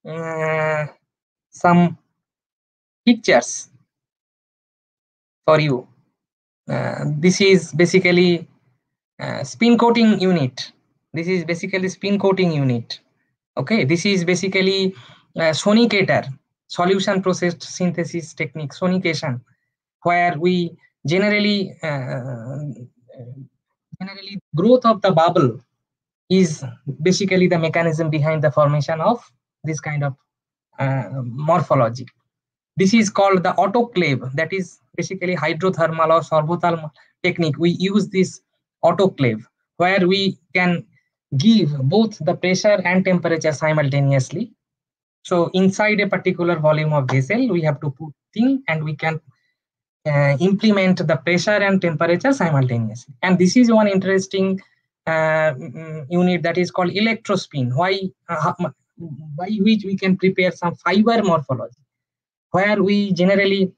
some pictures for you. This is basically spin coating unit. This is basically spin coating unit. Okay, this is basically sonicator, solution processed synthesis technique, sonication, where we generally growth of the bubble is basically the mechanism behind the formation of this kind of morphology. This is called the autoclave, that is basically hydrothermal or sorbothermal technique. We use this autoclave where we can give both the pressure and temperature simultaneously. So inside a particular volume of vessel, we have to put thing and we can implement the pressure and temperature simultaneously. And this is one interesting unit, that is called electrospin, by which we can prepare some fiber morphology, where we generally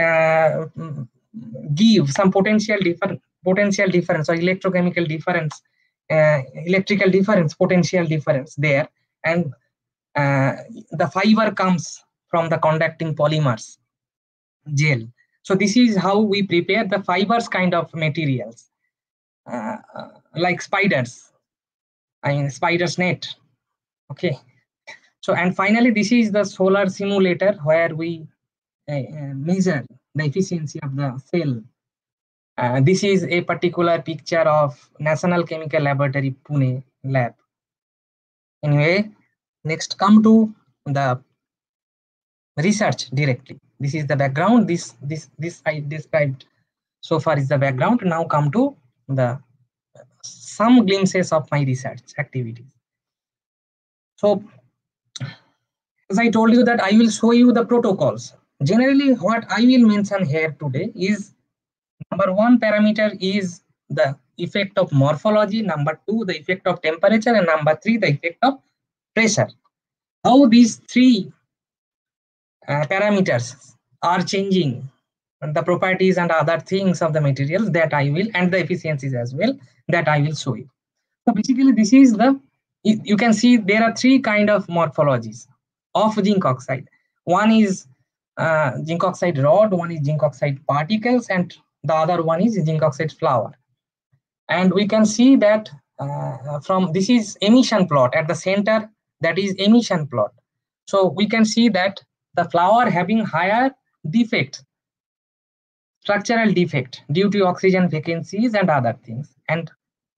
give some potential difference or electrochemical difference, electrical difference, potential difference there, and the fiber comes from the conducting polymers gel. So this is how we prepare the fibers kind of materials, like spiders, spider's net. Okay, so and finally this is the solar simulator where we measure the efficiency of the cell. This is a particular picture of National Chemical Laboratory Pune lab. Anyway, next come to the research directly. This is the background. This I described so far is the background. Now come to the some glimpses of my research activities. So as I told you that I will show you the protocols. Generally, what I will mention here today is number one parameter is the effect of morphology, number two, the effect of temperature, and number three, the effect of pressure. How these three parameters are changing and the properties and other things of the materials that I will, and the efficiencies as well, that I will show you. So basically, this is the, you can see there are three kind of morphologies of zinc oxide. One is zinc oxide rod, one is zinc oxide particles, and the other one is zinc oxide flower. And we can see that from this is emission plot at the center, that is emission plot. So we can see that the flower having higher defect, structural defect due to oxygen vacancies and other things, and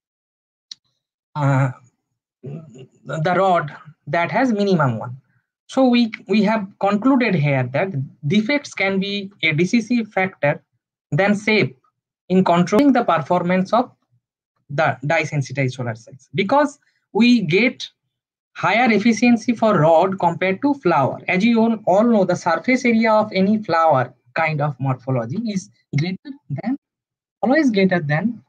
the rod that has minimum one. So we have concluded here that defects can be a decisive factor than shape in controlling the performance of the dye sensitized solar cells, because we get higher efficiency for rod compared to flower. As you all know, the surface area of any flower kind of morphology is greater than, always greater than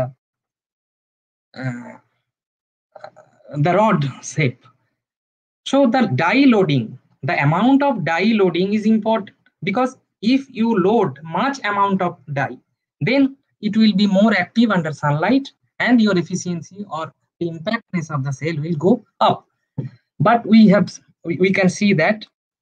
the rod shape. So the dye loading, the amount of dye loading is important, because if you load much amount of dye, then it will be more active under sunlight and your efficiency or the impactness of the cell will go up. But we can see that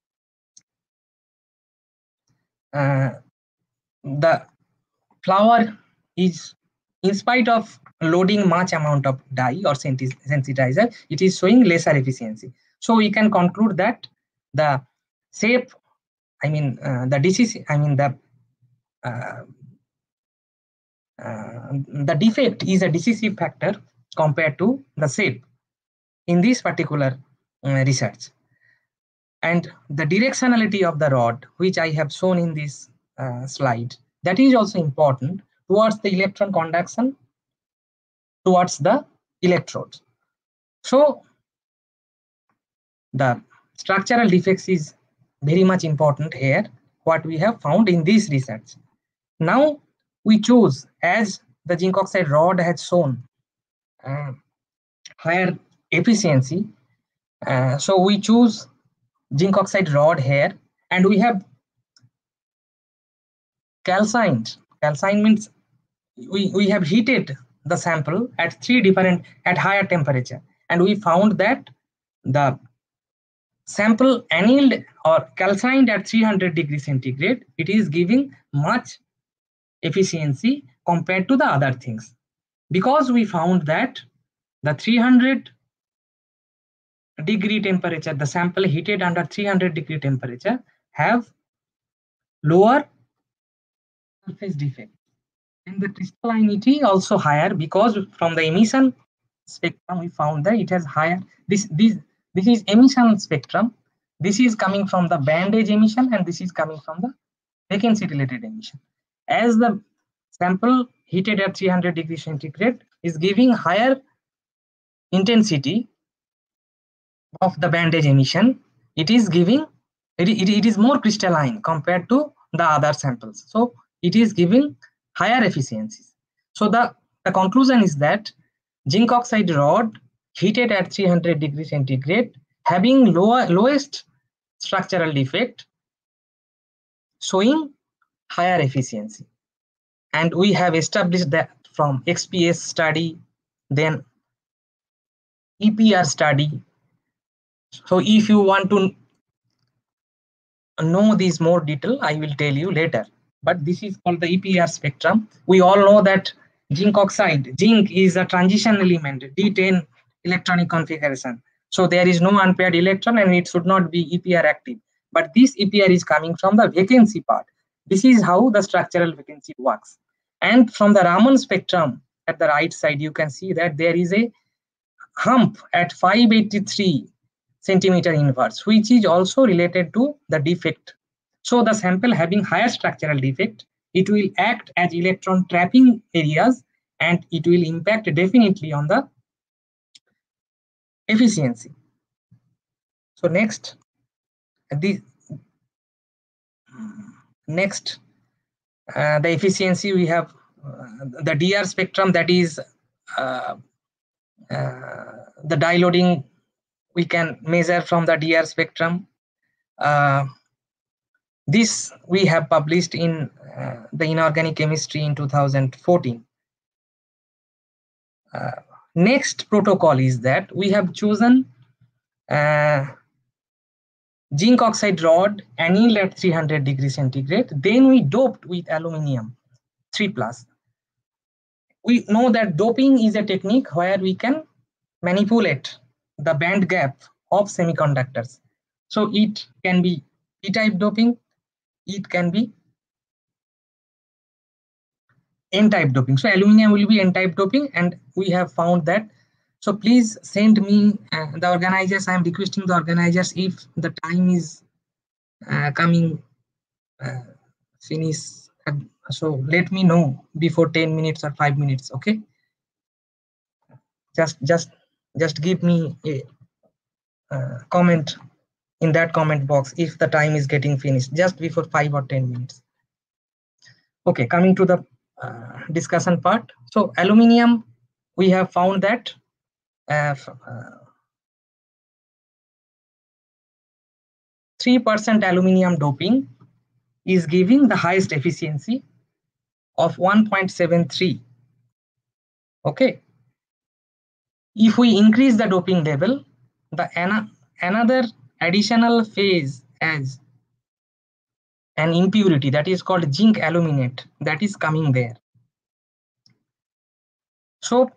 the flower is, in spite of loading much amount of dye or sensitizer, it is showing lesser efficiency. So we can conclude that the shape, I mean the disease, I mean the defect is a decisive factor compared to the shape in this particular research. And the directionality of the rod, which I have shown in this slide, that is also important towards the electron conduction towards the electrodes. So the structural defects is very much important here, what we have found in this research. Now we choose, as the zinc oxide rod has shown higher efficiency, so we choose zinc oxide rod here, and we have calcined. Calcined means we have heated the sample at at higher temperature, and we found that the sample annealed or calcined at 300 degrees centigrade, it is giving much efficiency compared to the other things, because we found that the 300 degree temperature, the sample heated under 300 degree temperature have lower surface defect, and the crystallinity also higher, because from the emission spectrum we found that it has higher, this is emission spectrum, this is coming from the band edge emission, and this is coming from the vacancy related emission. As the sample heated at 300 degrees centigrade is giving higher intensity of the band edge emission, it is giving, it is more crystalline compared to the other samples, so it is giving higher efficiencies. So the conclusion is that zinc oxide rod heated at 300 degrees centigrade having lowest structural defect, showing higher efficiency. And we have established that from XPS study, then EPR study. So if you want to know this more detail, I will tell you later. But this is called the EPR spectrum. We all know that zinc oxide, zinc is a transition element, D10 electronic configuration. So there is no unpaired electron and it should not be EPR active. But this EPR is coming from the vacancy part. This is how the structural vacancy works. And from the Raman spectrum at the right side, you can see that there is a hump at 583 centimeter inverse, which is also related to the defect. So the sample having higher structural defect, it will act as electron trapping areas, and it will impact definitely on the efficiency. So next, the efficiency, we have the DR spectrum, that is the dye loading we can measure from the DR spectrum. This we have published in the Inorganic Chemistry in 2014. Next protocol is that we have chosen zinc oxide rod annealed at 300 degrees centigrade. Then we doped with aluminium 3+. We know that doping is a technique where we can manipulate the band gap of semiconductors. So it can be p-type doping, it can be n-type doping. So aluminium will be n-type doping, and we have found that. So please send me the organizers. I am requesting the organizers, if the time is coming finish, so let me know before 10 minutes or 5 minutes. Okay, just give me a comment in that comment box if the time is getting finished just before 5 or 10 minutes. Okay, coming to the discussion part. So aluminium, we have found that 3% aluminium doping is giving the highest efficiency of 1.73. Okay, if we increase the doping level, the another additional phase as an impurity, that is called zinc aluminate, that is coming there. So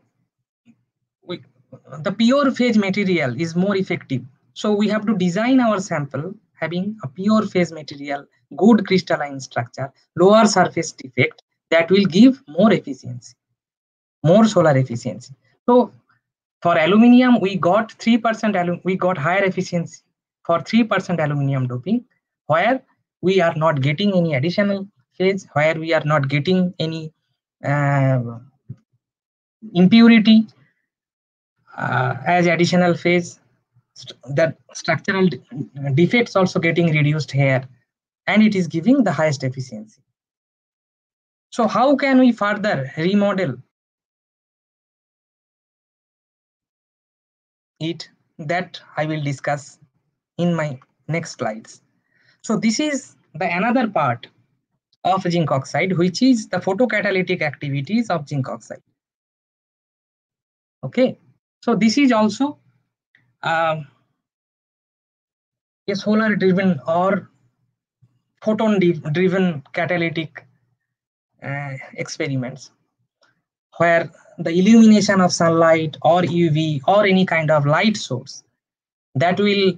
the pure phase material is more effective. So we have to design our sample having a pure phase material, good crystalline structure, lower surface defect, that will give more efficiency, more solar efficiency. So for aluminium, we got 3%, we got higher efficiency for 3% aluminium doping, where we are not getting any additional phase, where we are not getting any impurity as additional phase. That structural defects also getting reduced here, and it is giving the highest efficiency. So how can we further remodel it? That I will discuss in my next slides. So this is the another part of zinc oxide, which is the photocatalytic activities of zinc oxide. Okay, so this is also a solar driven or photon driven catalytic experiments, where the illumination of sunlight or UV or any kind of light source that will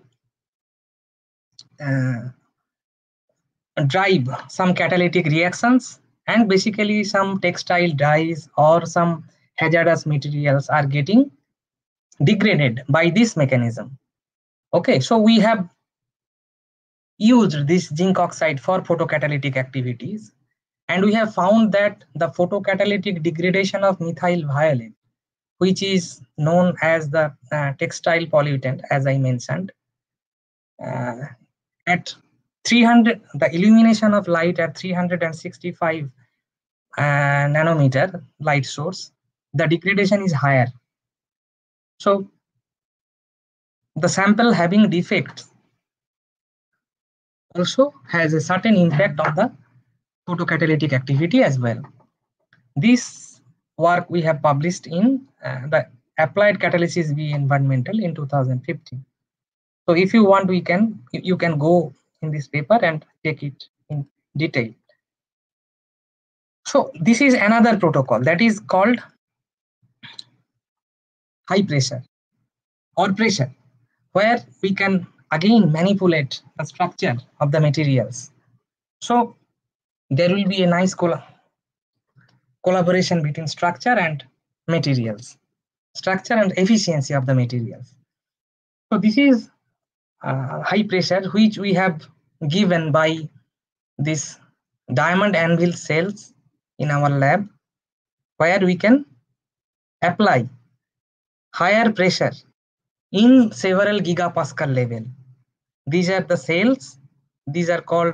drive some catalytic reactions, and basically some textile dyes or some hazardous materials are getting degraded by this mechanism. Okay, so we have used this zinc oxide for photocatalytic activities, and we have found that the photocatalytic degradation of methyl violet, which is known as the textile pollutant, as I mentioned, at 300, the illumination of light at 365 nanometer light source, the degradation is higher. So the sample having defects also has a certain impact on the photocatalytic activity as well. This work we have published in the Applied Catalysis v Environmental in 2015. So if you want, you can go in this paper and take it in detail. So this is another protocol that is called high pressure or pressure, where we can again manipulate the structure of the materials. So there will be a nice collaboration between structure and materials, structure and efficiency of the materials. So this is high pressure, which we have given by this diamond anvil cells in our lab, where we can apply higher pressure in several gigapascal level. These are the cells. These are called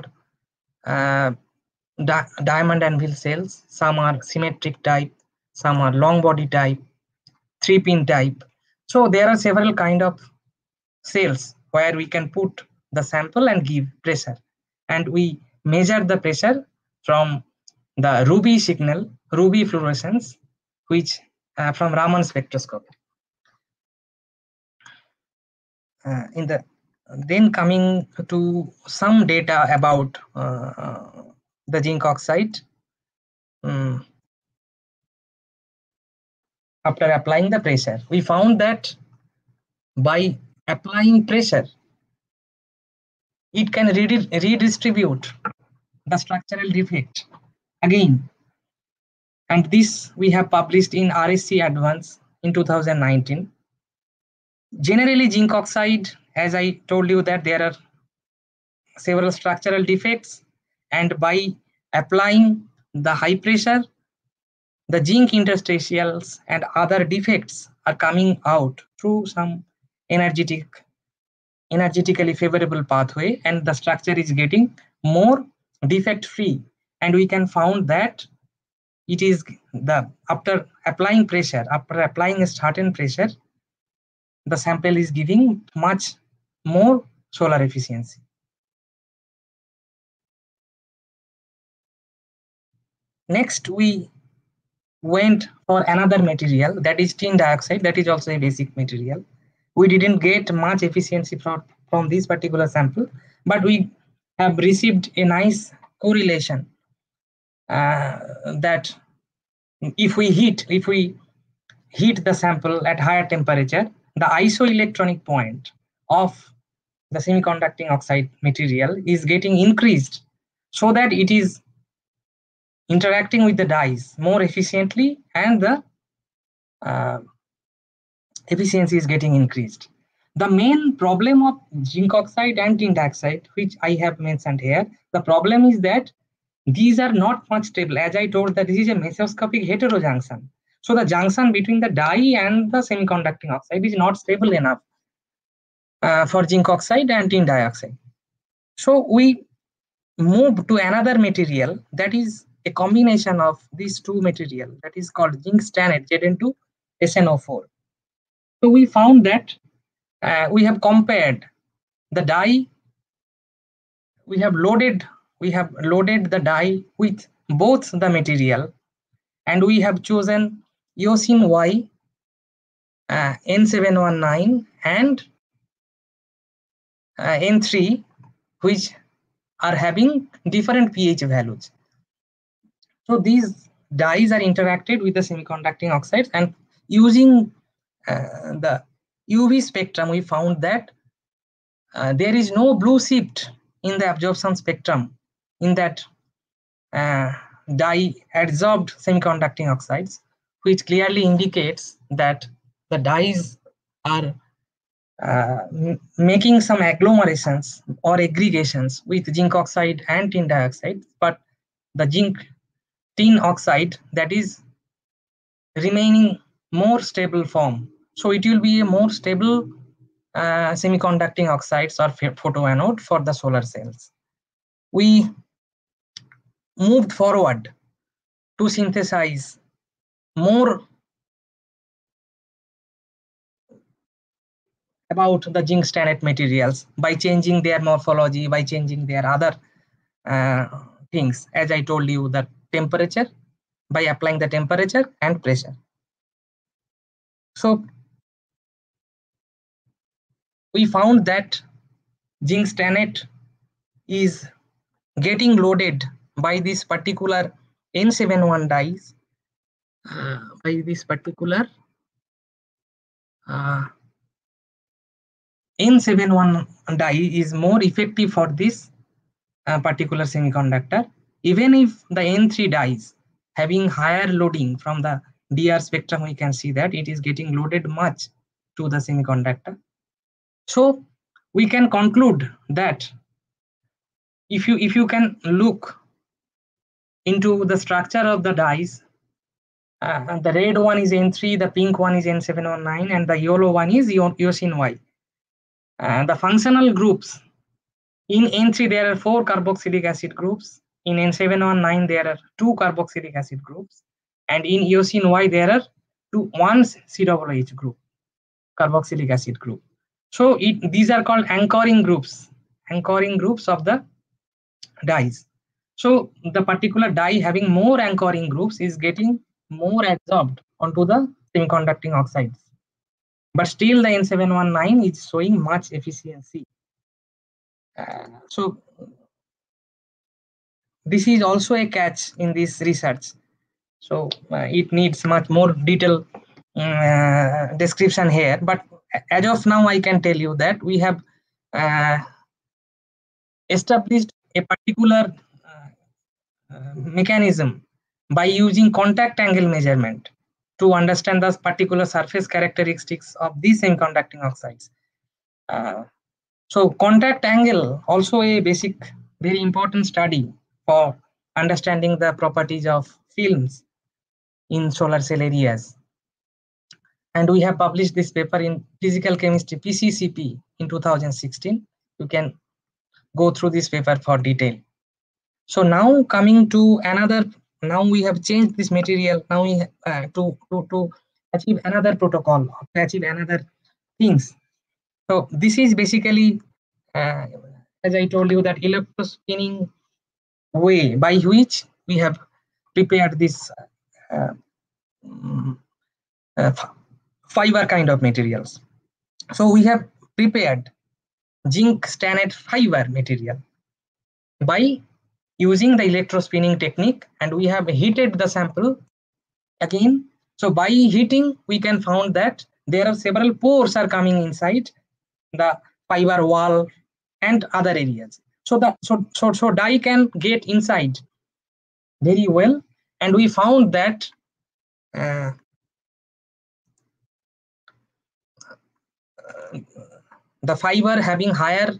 diamond anvil cells. Some are symmetric type, some are long body type, 3-pin type. So there are several kind of cells where we can put the sample and give pressure, and we measure the pressure from the ruby signal, ruby fluorescence, which from Raman spectroscopy. Then coming to some data about the zinc oxide. After applying the pressure, we found that by applying pressure, it can redistribute the structural defect again. And this we have published in RSC Advance in 2019. Generally, zinc oxide, as I told you, that there are several structural defects, and by applying the high pressure, the zinc interstitials and other defects are coming out through some energetically favorable pathway, and the structure is getting more defect free. And we can found that it is after applying pressure, after applying a certain pressure, the sample is giving much more solar efficiency. Next, we went for another material, that is tin dioxide. That is also a basic material. We didn't get much efficiency from this particular sample, but we have received a nice correlation that if we heat the sample at higher temperature, the isoelectronic point of the semiconducting oxide material is getting increased, so that it is interacting with the dyes more efficiently, and the efficiency is getting increased. The main problem of zinc oxide and tin dioxide, which I have mentioned here, the problem is that these are not much stable. As I told, that this is a mesoscopic heterojunction. So the junction between the dye and the semiconducting oxide is not stable enough for zinc oxide and tin dioxide. So we move to another material that is a combination of these two materials, that is called zinc stannate Zn2SnO4. So we found that we have compared the dye, we have loaded the dye with both the material, and we have chosen Eosin Y, N719 and N3, which are having different pH values. So these dyes are interacted with the semiconducting oxides, and using the UV spectrum, we found that there is no blue shift in the absorption spectrum in that dye adsorbed semiconducting oxides, which clearly indicates that the dyes are making some agglomerations or aggregations with zinc oxide and tin dioxide, but the zinc tin oxide, that is remaining more stable form. So it will be a more stable semiconducting oxides or photoanode for the solar cells. We moved forward to synthesize more about the zinc stannate materials by changing their morphology, by changing their other things. As I told you, the temperature, by applying the temperature and pressure. So we found that zinc stannate is getting loaded by this particular N71 dyes, by this particular N71 dye is more effective for this particular semiconductor, even if the N3 dyes having higher loading from the DR spectrum, we can see that it is getting loaded much to the semiconductor. So we can conclude that if you can look into the structure of the dyes, the red one is N3, the pink one is N719, and the yellow one is eosin Y. The functional groups, in N3 there are 4 carboxylic acid groups, in N719 there are 2 carboxylic acid groups, and in eosin Y there are 1 COOH group, carboxylic acid group. So these are called anchoring groups of the dyes. So the particular dye having more anchoring groups is getting more absorbed onto the semiconducting oxides, but still the N719 is showing much efficiency. So this is also a catch in this research. So it needs much more detailed description here, but as of now I can tell you that we have established a particular mechanism by using contact angle measurement to understand the particular surface characteristics of these semiconducting oxides. So contact angle also a basic, very important study for understanding the properties of films in solar cell areas. And we have published this paper in Physical Chemistry PCCP in 2016. You can go through this paper for detail. So now coming to another, now we have changed this material. Now we to achieve another protocol, to achieve another things. So this is basically, as I told you, that electrospinning way by which we have prepared this fiber kind of materials. So we have prepared zinc stannate fiber material by using the electrospinning technique, and we have heated the sample again. So by heating, we can found that there are several pores are coming inside the fiber wall and other areas. So so dye can get inside very well, and we found that the fiber having higher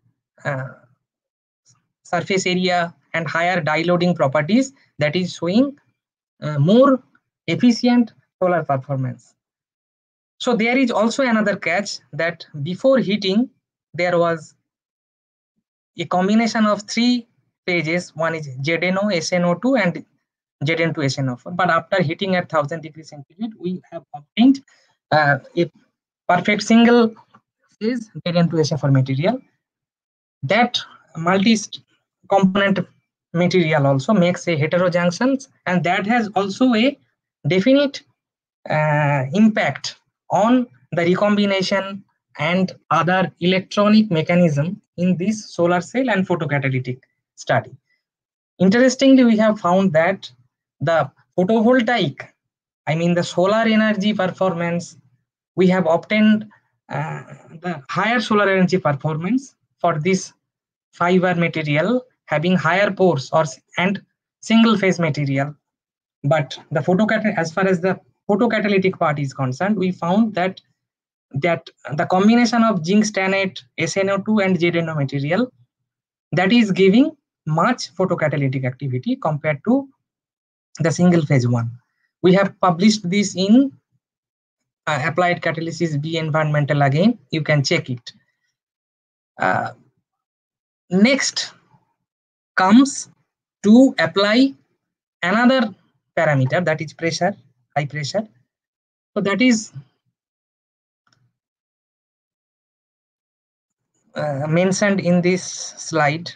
surface area and higher dye loading properties, that is showing more efficient solar performance. So there is also another catch, that before heating there was a combination of 3 phases. One is ZNO, SNO2 and Zn2SNO4. But after heating at 1000 degrees centigrade, we have obtained a perfect single phase Zn2SN4 material. That multi-component material also makes a heterojunctions, and that has also a definite impact on the recombination and other electronic mechanism in this solar cell and photocatalytic study. Interestingly, we have found that the photovoltaic, I mean the solar energy performance, we have obtained the higher solar energy performance for this fiber material having higher pores and single phase material. But the as far as the photocatalytic part is concerned, we found that the combination of zinc stannate, SNO2 and ZNO material, that is giving much photocatalytic activity compared to the single phase one. We have published this in Applied Catalysis B Environmental again. You can check it. Next comes to apply another parameter, that is pressure, high pressure. So that is mentioned in this slide.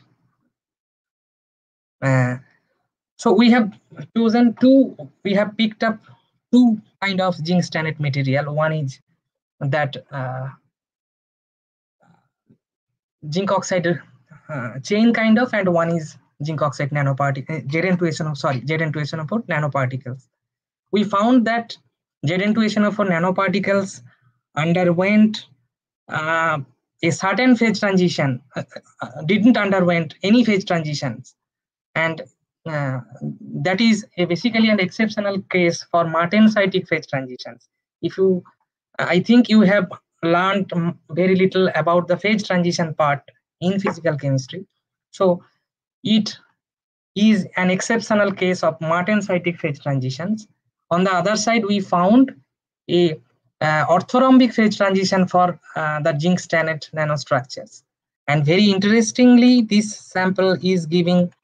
So we have chosen we have picked up 2 kind of zinc stannate material. One is that zinc oxide chain kind of, and one is zinc oxide nanoparticle, Zn2SNO4 nanoparticles. We found that Zn2SNO4 nanoparticles underwent a certain phase transition, didn't underwent any phase transitions, and that is basically an exceptional case for martensitic phase transitions. If you, I think you have learned very little about the phase transition part in physical chemistry. So it is an exceptional case of Martensitic phase transitions. On the other side, we found a orthorhombic phase transition for the zinc stannate nanostructures. And very interestingly, this sample is giving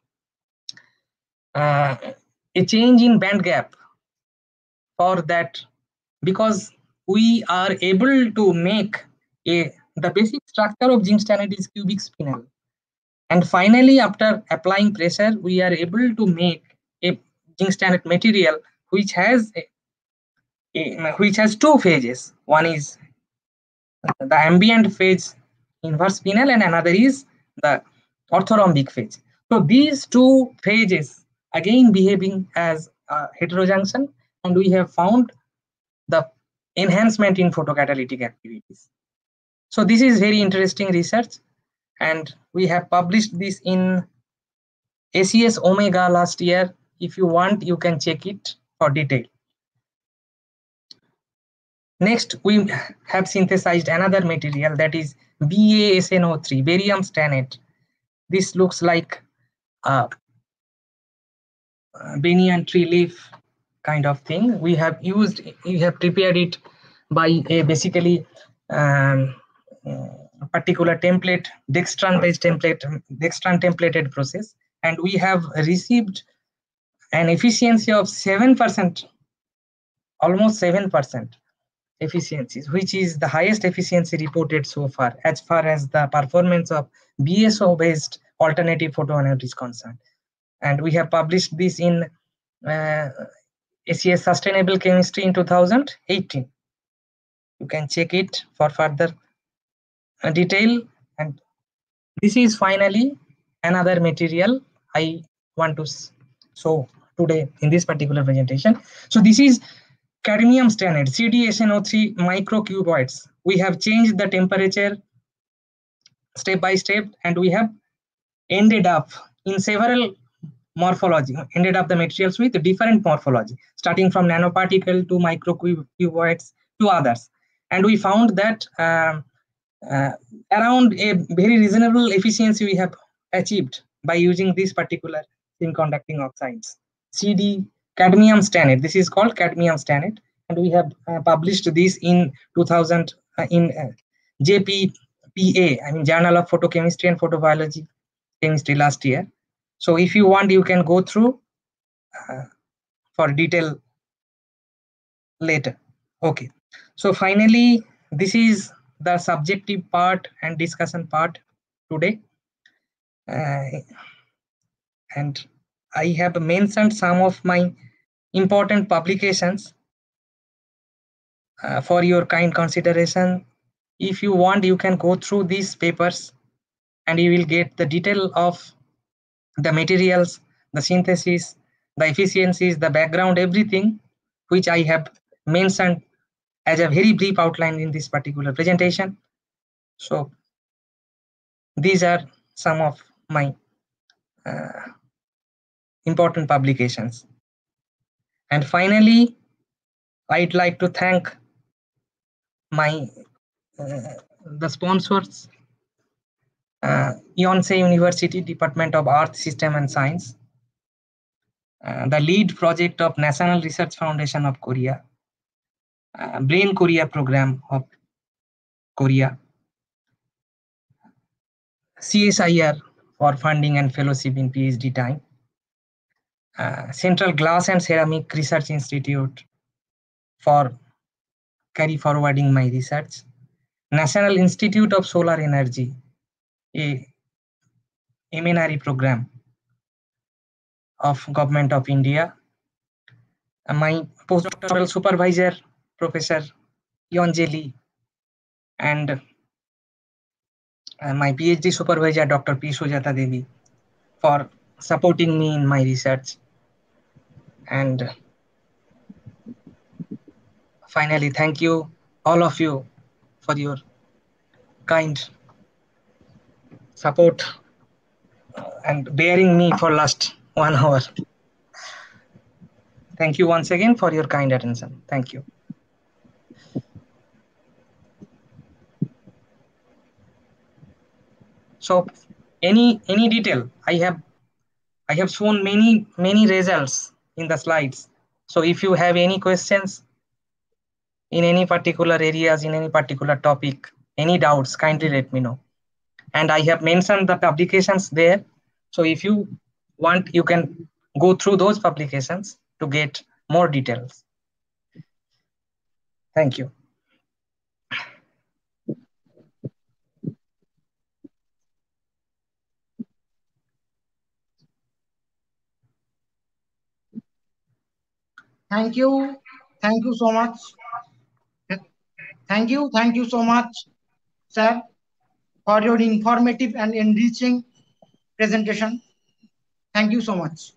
a change in band gap for that, because we are able to make the basic structure of zinc stannate is cubic spinel. And finally, after applying pressure, we are able to make a zinc stannate material which has two phases. One is the ambient phase inverse spinel, and another is the orthorhombic phase. So these two phases again behaving as a heterojunction, and we have found the enhancement in photocatalytic activities. So this is very interesting research, and we have published this in ACS Omega last year. If you want, you can check it for detail. Next, we have synthesized another material, that is BaSNO3, barium stannate. This looks like a banyan tree leaf kind of thing. We have prepared it by a basically particular template, dextran-based template, dextran templated process, and we have received an efficiency of 7%, almost 7% efficiencies, which is the highest efficiency reported so far as the performance of BSO-based alternative photoanodes is concerned. And we have published this in ACS Sustainable Chemistry in 2018. You can check it for further detail. And this is finally another material I want to show today in this particular presentation. So this is cadmium stannate, CdSNO3 microcuboids. We have changed the temperature step by step, and we have ended up in several morphology, ended up the materials with different morphology, starting from nanoparticle to microcuboids to others. And we found that around a very reasonable efficiency we have achieved by using this particular thin conducting oxides. Cadmium stannate. This is called cadmium stannate, and we have published this in 2000 in JPPA, I mean Journal of Photochemistry and Photobiology Chemistry last year. So if you want, you can go through for detail later. Okay. So finally, this is the subjective part and discussion part today, and I have mentioned some of my important publications for your kind consideration. If you want, you can go through these papers and you will get the detail of the materials, the synthesis, the efficiencies, the background, everything which I have mentioned as a very brief outline in this particular presentation. So these are some of my important publications. And finally, I'd like to thank my the sponsors, Yonsei University Department of Earth System and Science, the lead project of National Research Foundation of Korea, Brain Korea program of Korea, CSIR for funding and fellowship in PhD time, Central Glass and Ceramic Research Institute for carry forwarding my research, National Institute of Solar Energy, a MNRE program of Government of India, my postdoctoral supervisor, Professor Yonje Lee, and my PhD supervisor, Dr. P. Sujata Devi, for supporting me in my research. And finally, thank you, all of you, for your kind support and bearing me for last 1 hour. Thank you once again for your kind attention. Thank you. So any detail, I have shown many results in the slides. So if you have any questions in any particular areas, in any particular topic, any doubts, kindly let me know. And I have mentioned the publications there. So if you want, you can go through those publications to get more details. Thank you. Thank you. Thank you so much. Thank you so much, sir, for your informative and enriching presentation. Thank you so much.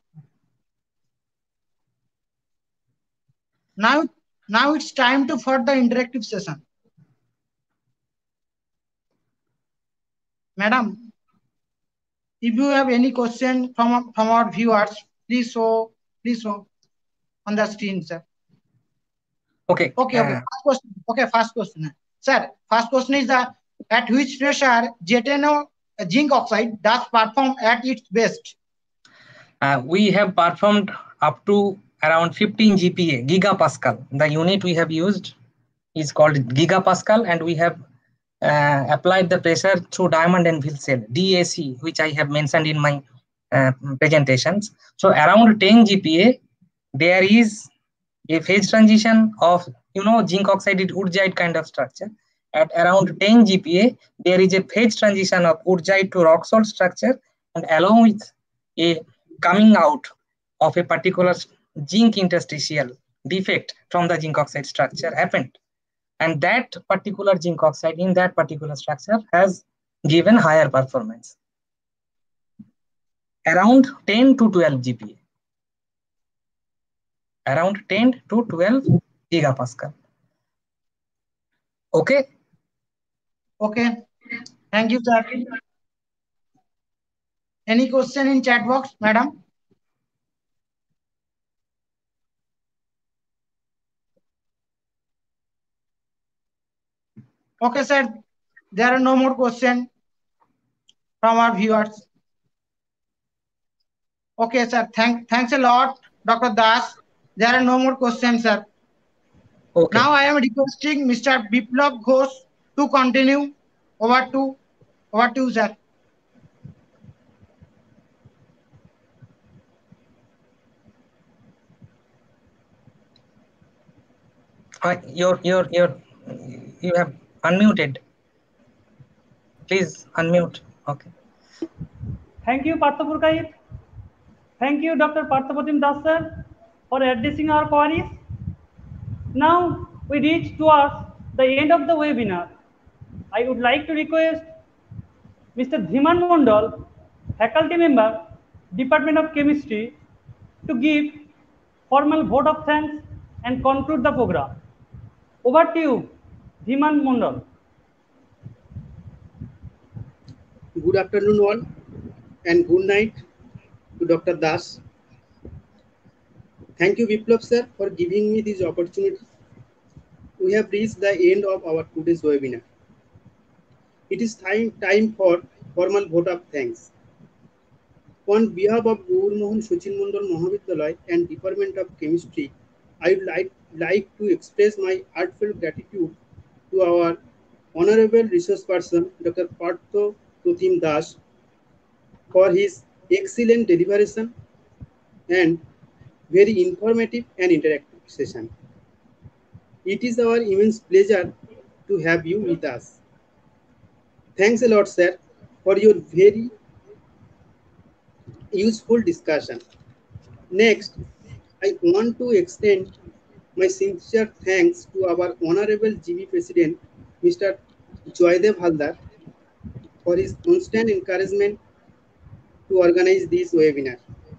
Now it's time for the interactive session. Madam, if you have any question from our viewers, please show on the screen, sir. Okay. First question. Sir, first question is at which pressure Zetano zinc oxide does perform at its best? We have performed up to around 15 GPa, gigapascal. The unit we have used is called gigapascal, and we have applied the pressure through diamond anvil cell, DAC, which I have mentioned in my presentations. So around 10 GPa, there is a phase transition of, zinc oxide woodsite kind of structure. At around 10 GPa, there is a phase transition of woodsite to rock salt structure, and along with a coming out of a particular zinc interstitial defect from the zinc oxide structure happened. And that particular zinc oxide in that particular structure has given higher performance. Around 10 to 12 GPa. Around 10 to 12 gigapascal. Okay? Okay. Thank you, sir. Any question in chat box, madam? Okay, sir. There are no more questions from our viewers. Okay, sir. Thanks a lot, Dr. Das. There are no more questions, sir. Okay. Now I am requesting Mr. Biplab Ghosh to continue. Over to you, sir. You have unmuted. Please unmute. Okay. Thank you, Partha Purkayit. Thank you, Dr. Parthapatim Das sir, for addressing our queries. Now we reach towards the end of the webinar. I would like to request Mr. Dhiman Mondal, faculty member, Department of Chemistry, to give formal vote of thanks and conclude the program. Over to you, Dhiman Mondal. Good afternoon all, and good night to Dr. Das. Thank you, Biplab sir, for giving me this opportunity. We have reached the end of our today's webinar. It is time for formal vote of thanks. On behalf of Gaur Mohan Sachin Mondal Mahavidyalaya and Department of Chemistry, I would like to express my heartfelt gratitude to our Honorable Resource Person, Dr. Parthapatim Das, for his excellent deliberation and very informative and interactive session. It is our immense pleasure to have you with us. Thanks a lot, sir, for your very useful discussion. Next, I want to extend my sincere thanks to our Honorable GB President, Mr. Joydev Haldar, for his constant encouragement to organize this webinar.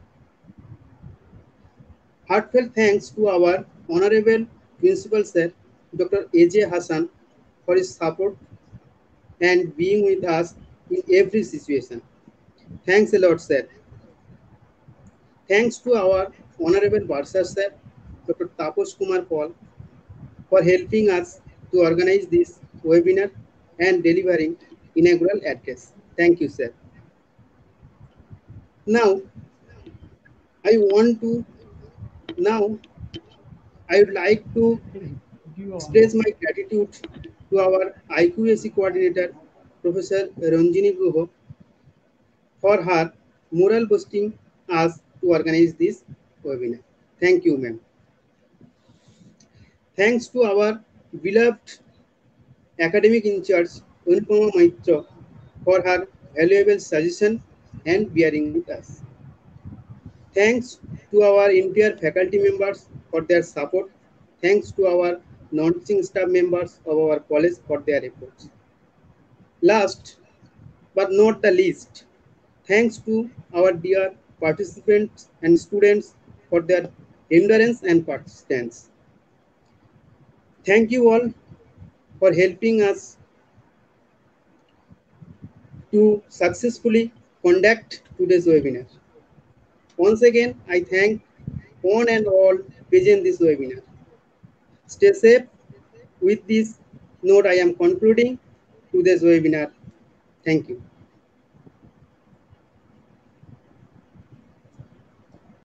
Heartfelt thanks to our Honorable Principal Sir, Dr. A.J. Hassan, for his support and being with us in every situation. Thanks a lot, sir. Thanks to our Honorable Bursar Sir, Dr. Taposh Kumar Paul, for helping us to organize this webinar and delivering inaugural address. Thank you, sir. Now, I would like to express my gratitude to our IQAC coordinator, Professor Ranjini Guha, for her moral boosting us to organize this webinar. Thank you, ma'am. Thanks to our beloved academic in charge, Anupama Maitra, for her valuable suggestion and bearing with us. Thanks to our entire faculty members for their support. Thanks to our non-teaching staff members of our college for their efforts. Last but not the least, thanks to our dear participants and students for their endurance and persistence. Thank you all for helping us to successfully conduct today's webinar. Once again, I thank one and all present this webinar. Stay safe. With this note, I am concluding today's webinar. Thank you.